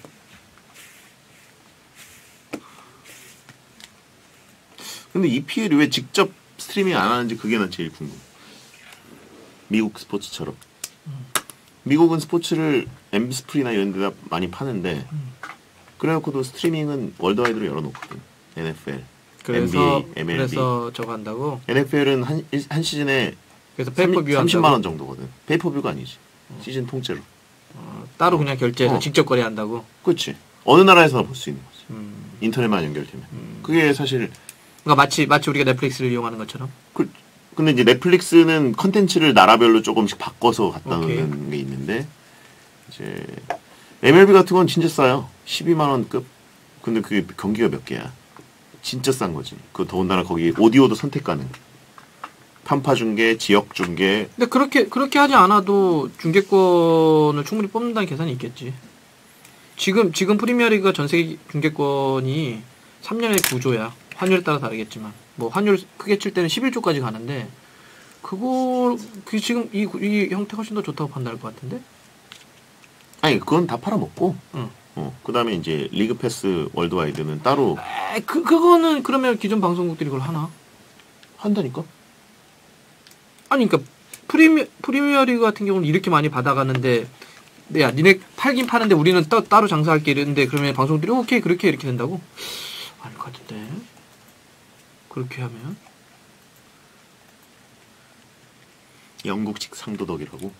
근데 EPL이 왜 직접 스트리밍 안 하는지 그게 난 제일 궁금해. 미국 스포츠처럼. 미국은 스포츠를 엠스프리나 이런 데다 많이 파는데 그래놓고도 스트리밍은 월드와이드로 열어놓거든. NFL, 그래서 NBA, MLB. 그래서 저거 한다고. NFL은 한 시즌에 그래서 페이퍼뷰 30만 원 정도거든. 페이퍼뷰가 아니지. 시즌 통째로. 따로 그냥 결제해서 어. 직접 거래한다고. 그렇지. 어느 나라에서나 볼 수 있는 거지. 음. 인터넷만 연결되면. 그게 사실 그러니까 마치 우리가 넷플릭스를 이용하는 것처럼. 근데 이제 넷플릭스는 컨텐츠를 나라별로 조금씩 바꿔서 갖다 오케이. 놓는 게 있는데 이제 MLB 같은 건 진짜 싸요. 12만 원급. 근데 그게 경기가 몇 개야. 진짜 싼 거지. 그 더군다나 거기 오디오도 선택 가능. 편파 중계, 지역 중계. 근데 그렇게 하지 않아도 중계권을 충분히 뽑는다는 계산이 있겠지. 지금 프리미어리그가 전 세계 중계권이 3년의 구조야. 환율에 따라 다르겠지만 뭐 환율 크게 칠 때는 11조까지 가는데 그 지금 이 형태가 훨씬 더 좋다고 판단할 것 같은데. 아니 그건 다 팔아먹고. 응. 그다음에 이제 리그 패스 월드와이드는 따로 그거는 그러면 기존 방송국들이 그걸 하나? 한다니까. 아니 그러니까 프리미어리그 같은 경우는 이렇게 많이 받아가는데 야 니네 팔긴 파는데 우리는 따로 장사할게 이랬는데 그러면 방송들이 오케이 그렇게 이렇게 된다고? 아닐 것 같은데. 그렇게 하면 영국식 상도덕이라고.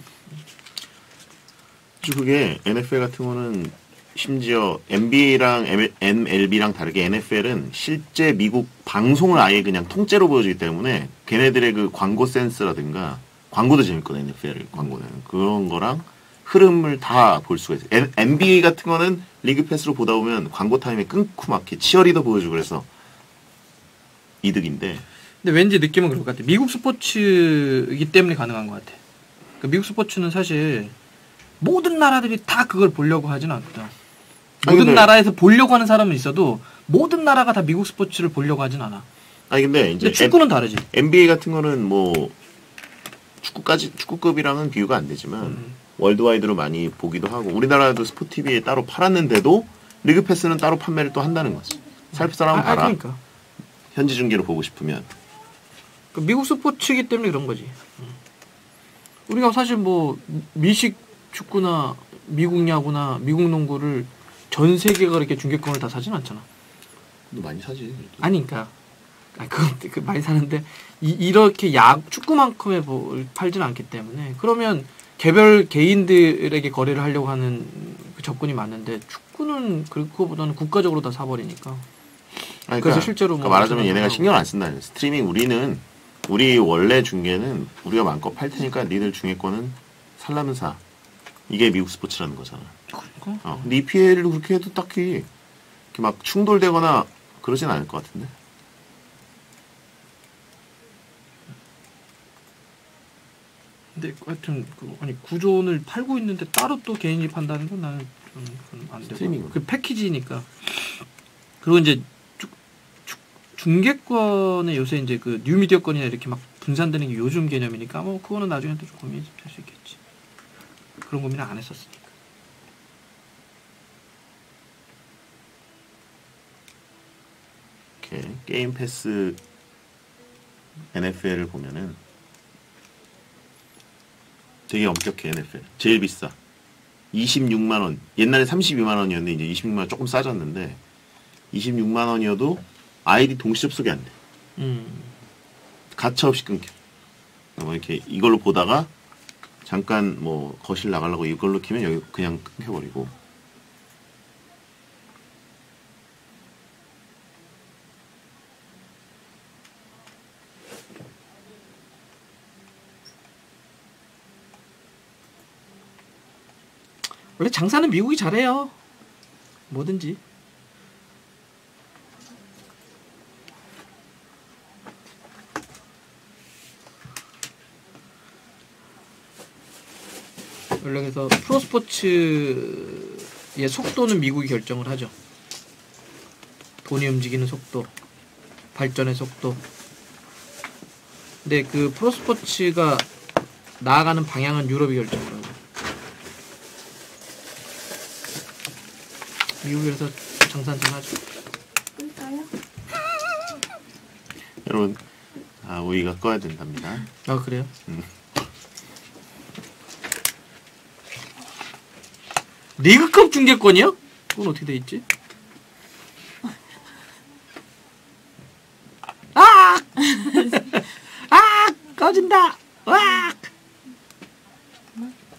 그게 NFL 같은 거는 심지어 NBA랑 MLB랑 다르게 NFL은 실제 미국 방송을 아예 그냥 통째로 보여주기 때문에 걔네들의 그 광고 센스라든가 광고도 재밌거든. NFL 광고는 그런 거랑 흐름을 다 볼 수가 있어요. NBA 같은 거는 리그 패스로 보다 보면 광고 타임에 끊고 막 이렇게 치어리더 보여주고 그래서 이득인데. 근데 왠지 느낌은 그럴 것 같아. 미국 스포츠이기 때문에 가능한 것 같아. 그러니까 미국 스포츠는 사실 모든 나라들이 다 그걸 보려고 하진 않거든. 모든 근데- 나라에서 보려고 하는 사람은 있어도 모든 나라가 다 미국 스포츠를 보려고 하진 않아. 아니 근데 이제 근데 축구는 다르지. NBA 같은 거는 뭐 축구급이랑은 비교가 안 되지만 월드와이드로 많이 보기도 하고 우리나라도 스포티비에 따로 팔았는데도 리그 패스는 따로 판매를 또 한다는 거지. 살 사람은 봐라. 그러니까. 현지 중계로 보고 싶으면. 그 미국 스포츠이기 때문에 그런 거지. 우리가 사실 뭐 미식 축구나 미국 야구나 미국 농구를 전 세계가 이렇게 중계권을 다 사진 않잖아. 너 많이 사지. 그래도. 아니, 그러니까 그 많이 사는데 이렇게 축구만큼의 팔지는 않기 때문에 그러면 개별 개인들에게 거래를 하려고 하는 그 접근이 많은데 축구는 그거보다는 국가적으로 다 사버리니까. 아니, 그래서 그러니까, 실제로 뭐 말하자면 얘네가 하고. 신경 안 쓴다. 스트리밍 우리 원래 중계는 우리가 마음껏 팔 테니까 니들 중계권은 살라면 사. 이게 미국 스포츠라는 거잖아. 그러니까? 근데 EPL도 그렇게 해도 딱히 이렇게 막 충돌되거나 그러진 않을 것 같은데. 근데 하여튼 아니 구존을 팔고 있는데 따로 또 개인이 판다는 건 나는 좀 안 되고. 스트리밍으로. 그 패키지니까. 그리고 이제 중계권에 요새 이제 그 뉴미디어권이나 이렇게 막 분산되는 게 요즘 개념이니까 뭐 그거는 나중에 또 고민이 될 수 있겠지. 그런 고민을 안 했었으니까. 이렇게 게임 패스 NFL을 보면은 되게 엄격해. NFL 제일 비싸 26만원. 옛날에 32만원이었는데 이제 26만원 조금 싸졌는데 26만원이어도 아이디 동시 접속이 안 돼. 가차 없이 끊겨. 뭐 이렇게 이걸로 보다가 잠깐 뭐 거실 나가려고 이걸로 키면 여기 그냥 끊겨버리고. 원래 장사는 미국이 잘해요. 뭐든지. 원래 그래서 프로스포츠의 속도는 미국이 결정을 하죠. 돈이 움직이는 속도, 발전의 속도. 근데 그 프로스포츠가 나아가는 방향은 유럽이 결정을 하고. 미국에서 장사 좀 하죠. 끌까요? 여러분 우리가 꺼야 된답니다. 아 그래요? 리그컵 중계권이요? 그건 어떻게 돼 있지? 아! 아! 꺼진다! 와!